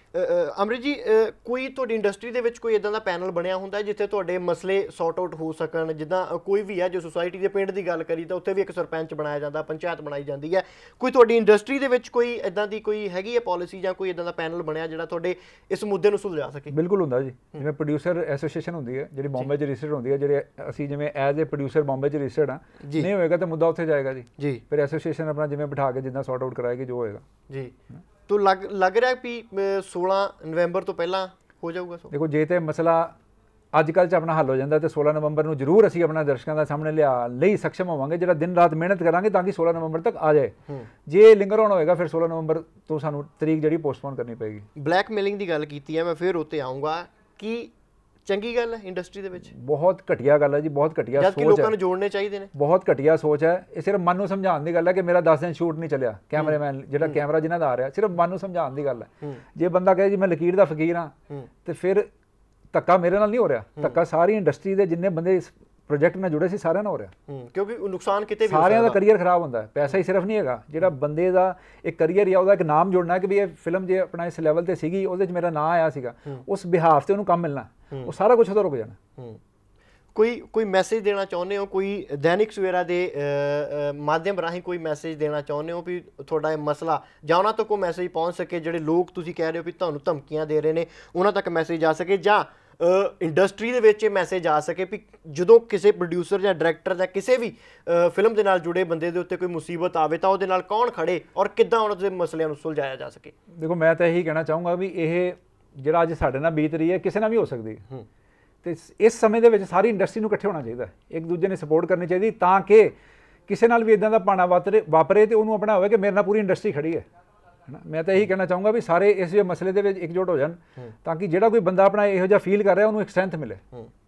ਅਮਰਿਤ ਜੀ, ਕੋਈ ਤੁਹਾਡੀ ਇੰਡਸਟਰੀ ਦੇ ਵਿੱਚ ਕੋਈ ਇੱਦਾਂ ਦਾ ਪੈਨਲ ਬਣਿਆ ਹੁੰਦਾ ਜਿੱਥੇ ਤੁਹਾਡੇ ਮਸਲੇ ਸੌਟ ਆਊਟ ਹੋ ਸਕਣ? ਜਿੱਦਾਂ ਕੋਈ ਵੀ ਹੈ, ਜੋ ਸੁਸਾਇਟੀ ਦੇ ਪਿੰਡ ਦੀ ਗੱਲ ਕਰੀ ਤਾਂ ਉੱਥੇ ਵੀ ਇੱਕ ਸਰਪੰਚ ਬਣਾਇਆ ਜਾਂਦਾ, ਪੰਚਾਇਤ ਬਣਾਈ ਜਾਂਦੀ ਹੈ, ਕੋਈ ਤੁਹਾਡੀ ਇੰਡਸਟਰੀ ਦੇ ਵਿੱਚ ਕੋਈ ਇੱਦਾਂ ਦੀ ਕੋਈ ਹੈਗੀ ਹੈ ਪਾਲਿਸੀ ਜਾਂ ਕੋਈ ਇੱਦਾਂ ਦਾ ਪੈਨਲ ਬਣਿਆ ਜਿਹੜਾ ਤੁਹਾਡੇ ਇਸ ਮੁੱਦੇ ਨੂੰ ਸੁਲਝਾ ਸਕੇ? ਬਿਲਕੁਲ ਹੁੰਦਾ ਜੀ, ਜਿਵੇਂ ਪ੍ਰੋਡਿਊਸਰ ਐਸੋਸੀਏਸ਼ਨ ਹੁੰਦੀ ਹੈ ਜਿਹੜੀ ਬੰਬੇ 'ਚ ਰਜਿਸਟਰਡ ਹੁੰਦੀ ਹੈ, ਜਿਹੜੇ ਅਸੀਂ ਜਿਵੇਂ ਐਜ਼ ਏ ਪ੍ਰੋਡਿਊਸਰ ਬੰਬੇ 'ਚ ਰਜਿਸਟਰਡ ਹਾਂ, ਨਹੀਂ ਹੋਏਗਾ ਤਾਂ ਮੁੱਦਾ ਉੱਥੇ ਜਾਏਗਾ ਜੀ ਜੀ ਫਿਰ ਐਸੋਸੀਏਸ਼ਨ ਆਪਣਾ ਜਿਵੇਂ ਬਿਠਾ ਕੇ ਜਿੱਦਾਂ ਸੌਟ ਆਊਟ ਕਰਾਏਗੀ ਜੋ ਹੋਏਗਾ ਜੀ। ਤੋ ਲੱਗ ਲੱਗ ਰਿਹਾ ਵੀ ਸੋਲਾਂ ਨਵੰਬਰ ਤੋਂ ਪਹਿਲਾਂ ਹੋ ਜਾਊਗਾ? ਦੇਖੋ ਜੇ ਤੇ ਮਸਲਾ ਅੱਜ ਕੱਲ੍ਹ 'ਚ ਆਪਣਾ ਹੱਲ ਹੋ ਜਾਂਦਾ ਤੇ ਸੋਲਾਂ ਨਵੰਬਰ ਨੂੰ ਜ਼ਰੂਰ ਅਸੀਂ ਆਪਣਾ ਦਰਸ਼ਕਾਂ ਦਾ ਸਾਹਮਣੇ ਲਿਆ ਲਈ ਸક્ષਮ ਹੋਵਾਂਗੇ, ਜਿਹੜਾ ਦਿਨ ਰਾਤ ਮਿਹਨਤ ਕਰਾਂਗੇ ਤਾਂ ਕਿ ਸੋਲਾਂ ਨਵੰਬਰ ਤੱਕ ਆ ਜਾਏ। ਜੇ ਲਿੰਗਰ ਹੋਣਾ ਹੋਏਗਾ ਫਿਰ ਸੋਲਾਂ ਨਵੰਬਰ ਤੋਂ ਸਾਨੂੰ ਤਰੀਕ ਜਿਹੜੀ ਪੋਸਟਪੋਨ ਕਰਨੀ ਪਏਗੀ। ਬਲੈਕਮੇਲਿੰਗ ਦੀ ਗੱਲ ਕੀਤੀ ਹੈ, ਮੈਂ ਫਿਰ ਉੱਤੇ ਆਊਂਗਾ ਕਿ ਚੰਗੀ ਗੱਲ ਹੈ ਇੰਡਸਟਰੀ ਦੇ ਵਿੱਚ? ਬਹੁਤ ਘਟੀਆ ਗੱਲ ਹੈ ਜੀ, ਬਹੁਤ ਘਟੀਆ ਸੋਚ ਹੈ, ਲੋਕਾਂ ਨੂੰ ਜੋੜਨੇ ਚਾਹੀਦੇ ਨੇ। ਬਹੁਤ ਘਟੀਆ ਸੋਚ ਹੈ, ਇਹ ਸਿਰਫ ਮਨ ਨੂੰ ਸਮਝਾਉਣ ਦੀ ਗੱਲ ਹੈ ਕਿ ਮੇਰਾ ਦਸ ਦਿਨ ਸ਼ੂਟ ਨਹੀਂ ਚੱਲਿਆ, ਕੈਮਰਾਮੈਨ ਜਿਹੜਾ ਕੈਮਰਾ ਜਿਨ੍ਹਾਂ ਦਾ ਆ ਰਿਹਾ, ਸਿਰਫ ਮਨ ਨੂੰ ਸਮਝਾਉਣ ਦੀ ਗੱਲ ਹੈ। ਜੇ ਬੰਦਾ ਕਹੇ ਜੀ ਮੈਂ ਲਕੀਰ ਦਾ ਫਕੀਰ ਹਾਂ ਤੇ ਫਿਰ ਧੱਕਾ ਮੇਰੇ ਨਾਲ ਨਹੀਂ ਹੋ ਰਿਹਾ, ਧੱਕਾ ਸਾਰੀ ਇੰਡਸਟਰੀ ਦੇ ਜਿੰਨੇ ਬੰਦੇ ਇਸ ਪ੍ਰੋਜੈਕਟ ਨਾਲ ਜੁੜੇ ਸੀ ਸਾਰਿਆਂ ਨਾਲ ਹੋ ਰਿਹਾ, ਕਿਉਂਕਿ ਨੁਕਸਾਨ ਕਿਤੇ ਵੀ ਸਾਰਿਆਂ ਦਾ ਕਰੀਅਰ ਖਰਾਬ ਹੁੰਦਾ ਹੈ। ਪੈਸਾ ਹੀ ਸਿਰਫ ਨਹੀਂ ਹੈਗਾ, ਜਿਹੜਾ ਬੰਦੇ ਦਾ ਇੱਕ ਕਰੀਅਰ ਜਾਂ ਉਹਦਾ ਇੱਕ ਨਾਮ ਜੁੜਨਾ ਕਿ ਵੀ ਇਹ ਫਿਲਮ ਜੇ ਆਪਣਾ ਇਸ ਲੈਵਲ ਤੇ ਸੀਗੀ, ਉਹਦੇ 'ਚ ਮੇਰਾ ਨਾਂ ਆਇਆ ਸੀਗਾ, ਉਸ ਬਿਹਾਫ ਤੇ ਉਹਨੂੰ ਕੰਮ ਮਿਲਣਾ, ਉਹ ਸਾਰਾ ਕੁਝ ਉਹਦਾ ਰੁਕ ਜਾਣਾ। ਕੋਈ ਕੋਈ ਮੈਸੇਜ ਦੇਣਾ ਚਾਹੁੰਦੇ ਹੋ, ਕੋਈ ਦੈਨਿਕ ਸਵੇਰਾ ਦੇ ਮਾਧਿਅਮ ਰਾਹੀਂ ਕੋਈ ਮੈਸੇਜ ਦੇਣਾ ਚਾਹੁੰਦੇ ਹੋ ਵੀ ਤੁਹਾਡਾ ਇਹ ਮਸਲਾ ਜਾਂ ਉਹਨਾਂ ਤੱਕ ਕੋਈ ਮੈਸੇਜ ਪਹੁੰਚ ਸਕੇ, ਜਿਹੜੇ ਲੋਕ ਤੁਸੀਂ ਕਹਿ ਰਹੇ ਹੋ ਵੀ ਤੁਹਾਨੂੰ ਧਮਕੀਆਂ ਦੇ ਰਹੇ ਨੇ ਉਹਨਾਂ ਤੱਕ ਮੈਸੇਜ ਜਾ ਸਕੇ, ਜਾਂ ਇੰਡਸਟਰੀ ਦੇ ਵਿੱਚ ਇਹ ਮੈਸੇਜ ਆ ਸਕੇ ਵੀ ਜਦੋਂ ਕਿਸੇ ਪ੍ਰੋਡਿਊਸਰ ਜਾਂ ਡਾਇਰੈਕਟਰ ਜਾਂ ਕਿਸੇ ਵੀ ਫਿਲਮ ਦੇ ਨਾਲ ਜੁੜੇ ਬੰਦੇ ਦੇ ਉੱਤੇ ਕੋਈ ਮੁਸੀਬਤ ਆਵੇ ਤਾਂ ਉਹਦੇ ਨਾਲ ਕੌਣ ਖੜੇ ਔਰ ਕਿੱਦਾਂ ਉਹਨਾਂ ਦੇ ਮਸਲਿਆਂ ਨੂੰ ਸੁਲਝਾਇਆ ਜਾ ਸਕੇ? ਦੇਖੋ ਮੈਂ ਤਾਂ ਇਹੀ ਕਹਿਣਾ ਚਾਹੂੰਗਾ ਵੀ ਇਹ ਜਿਹੜਾ ਅੱਜ ਸਾਡੇ ਨਾਲ ਬੀਤ ਰਹੀ ਹੈ ਕਿਸੇ ਨਾਲ ਵੀ ਹੋ ਸਕਦੀ ਹੈ, ਤੇ ਇਸ ਸਮੇਂ ਦੇ ਵਿੱਚ ਸਾਰੀ ਇੰਡਸਟਰੀ ਨੂੰ ਇਕੱਠੇ ਹੋਣਾ ਚਾਹੀਦਾ, ਇੱਕ ਦੂਜੇ ਨੇ ਸਪੋਰਟ ਕਰਨੀ ਚਾਹੀਦੀ ਤਾਂ ਕਿ ਕਿਸੇ ਨਾਲ ਵੀ ਇੱਦਾਂ ਦਾ ਭਾਣਾ ਵਾਪਰੇ ਵਾਪਰੇ ਤੇ ਉਹਨੂੰ ਆਪਣਾ ਹੋਵੇ ਕਿ ਮੇਰੇ ਨਾਲ ਪੂਰੀ ਇੰਡਸਟਰੀ ਖੜੀ ਹੈ। ਮੈਂ ਤਾਂ ਇਹੀ ਕਹਿਣਾ ਚਾਹੂੰਗਾ ਵੀ ਸਾਰੇ ਇਸ ਜਿਹੇ ਮਸਲੇ ਦੇ ਵਿੱਚ ਇਕਜੁੱਟ ਹੋ ਜਾਣ ਤਾਂ ਕਿ ਜਿਹੜਾ ਕੋਈ ਬੰਦਾ ਆਪਣਾ ਇਹੋ ਜਿਹਾ ਫੀਲ ਕਰ ਰਿਹਾ ਉਹਨੂੰ ਇੱਕ ਸਟਰੈਂਥ ਮਿਲੇ,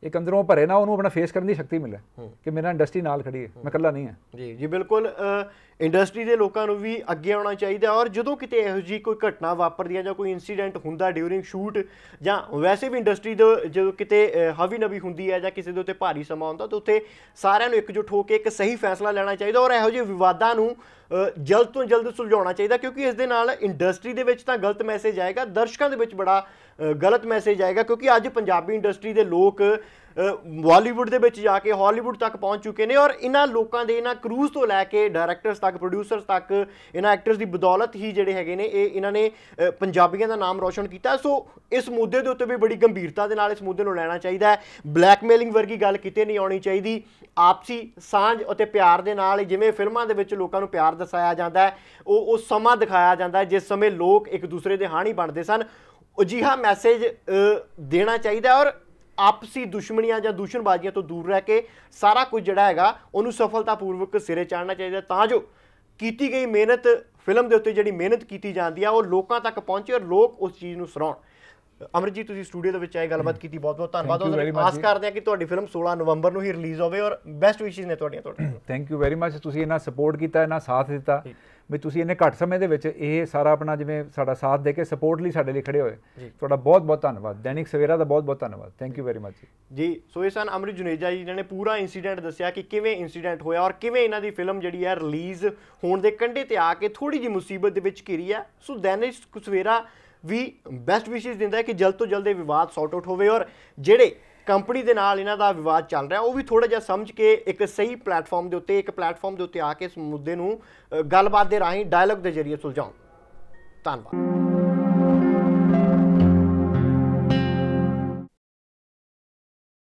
एक अंदरों भरे ना उन्होंने अपना फेस करने की शक्ति मिले कि मेरा इंडस्ट्री नाल खड़ी है, मैं कल्ला नहीं है। जी जी बिल्कुल, इंडस्ट्री के लोगों को भी अगे आना चाहिए। और जो किते इहो जी कोई घटना वापरदी है जां कोई इंसीडेंट हुंदा ड्यूरिंग शूट जां वैसे भी इंडस्ट्री दे जो किते हवी नवी हुंदी है जां किसी दे उत्ते भारी समा हुंदा तो उत्थे सारिआं नूं एकजुट हो के एक सही फैसला लेना चाहिए और इहो ਜਿਹੇ विवादां नूं जल्द तो जल्द सुलझाउणा चाहिए, क्योंकि इस दे नाल इंडस्ट्री दे विच तां गलत मैसेज आएगा, दर्शकों दे विच बड़ा गलत मैसेज आएगा। क्योंकि अज पंजाबी इंडस्ट्री के लोग बॉलीवुड दे विच जाके हॉलीवुड तक पहुँच चुके हैं और इन्हां लोकां दे इन्हां क्रूज तो लैके डायरैक्टर्स तक प्रोड्यूसर्स तक इन्हां एक्टर्स की बदौलत ही जिहड़े हैगे ने ये इन्हां ने पंजाबियों का नाम रोशन किया। सो इस मुद्दे के उत्ते भी बड़ी गंभीरता के नाल इस मुद्दे नूं लैना चाहिए है। ब्लैकमेलिंग वर्गी गल किते नहीं आउणी चाहिए, आपसी सांझ और प्यार के नाल जिवें फिल्मां दे विच लोकां नूं प्यार दसाया जाता है, वो समा दिखाया जाता है जिस समय लोग एक दूसरे के हाणी बनते सन, अजिहा मैसेज देना चाहिए और आपसी दुश्मनियां जां दूषणबाजियां तो दूर रह के सारा कुछ जिहड़ा हैगा उहनूं सफलतापूर्वक सिरे चाढ़ना चाहिए तां जो कीती गई मेहनत फिल्म के उत्ते जिहड़ी मेहनत की जाती है वो लोगों तक पहुँचे और लोग उस चीज़ नूं सराउण। अमृत जी तुसीं स्टूडियो दे विच आए गलबात की, बहुत बहुत धन्यवाद। आस करते हैं कि तुहाडी फिल्म सोलह नवंबर नूं ही रिलीज़ होवे और बेस्ट विशेस ने तुहाडीआं तुहाडे। थैंक यू वेरी मच, तुसीं इन्ना सपोर्ट किया, इन्ना साथ दिता भी तुसीं इन्ने घट समय दे विच ये सारा अपना जिवें साडा साथ दे के सपोर्ट लई साडे लई खड़े होए, तुहाडा बहुत बहुत धन्यवाद। दैनिक सवेरा दा बहुत बहुत धन्यवाद, थैंक यू वेरी मच जी। सो ये सन अमृत जुनेजा जी जिन्होंने पूरा इंसीडेंट दस्सिया कि किवें इंसीडेंट होया और किवें इन्हां दी फिल्म जिहड़ी है रिलीज़ होण दे कंढे ते आके थोड़ी जी मुसीबत दे विच घिरी है। सो दैनिक सवेरा भी बेस्ट विशेस दिंदा है कि जल्द तो जल्द ये विवाद सॉर्ट आउट होवे और जिहड़े कंपनी के नाल इन्हां दा विवाद चल रहा वो भी थोड़ा जिहा समझ के एक सही प्लेटफॉर्म के उत्ते एक प्लेटफॉर्म के उत्ते आके इस मुद्दे नूं गलबात दे राहीं डायलॉग के जरिए सुलझाउण। धन्नवाद।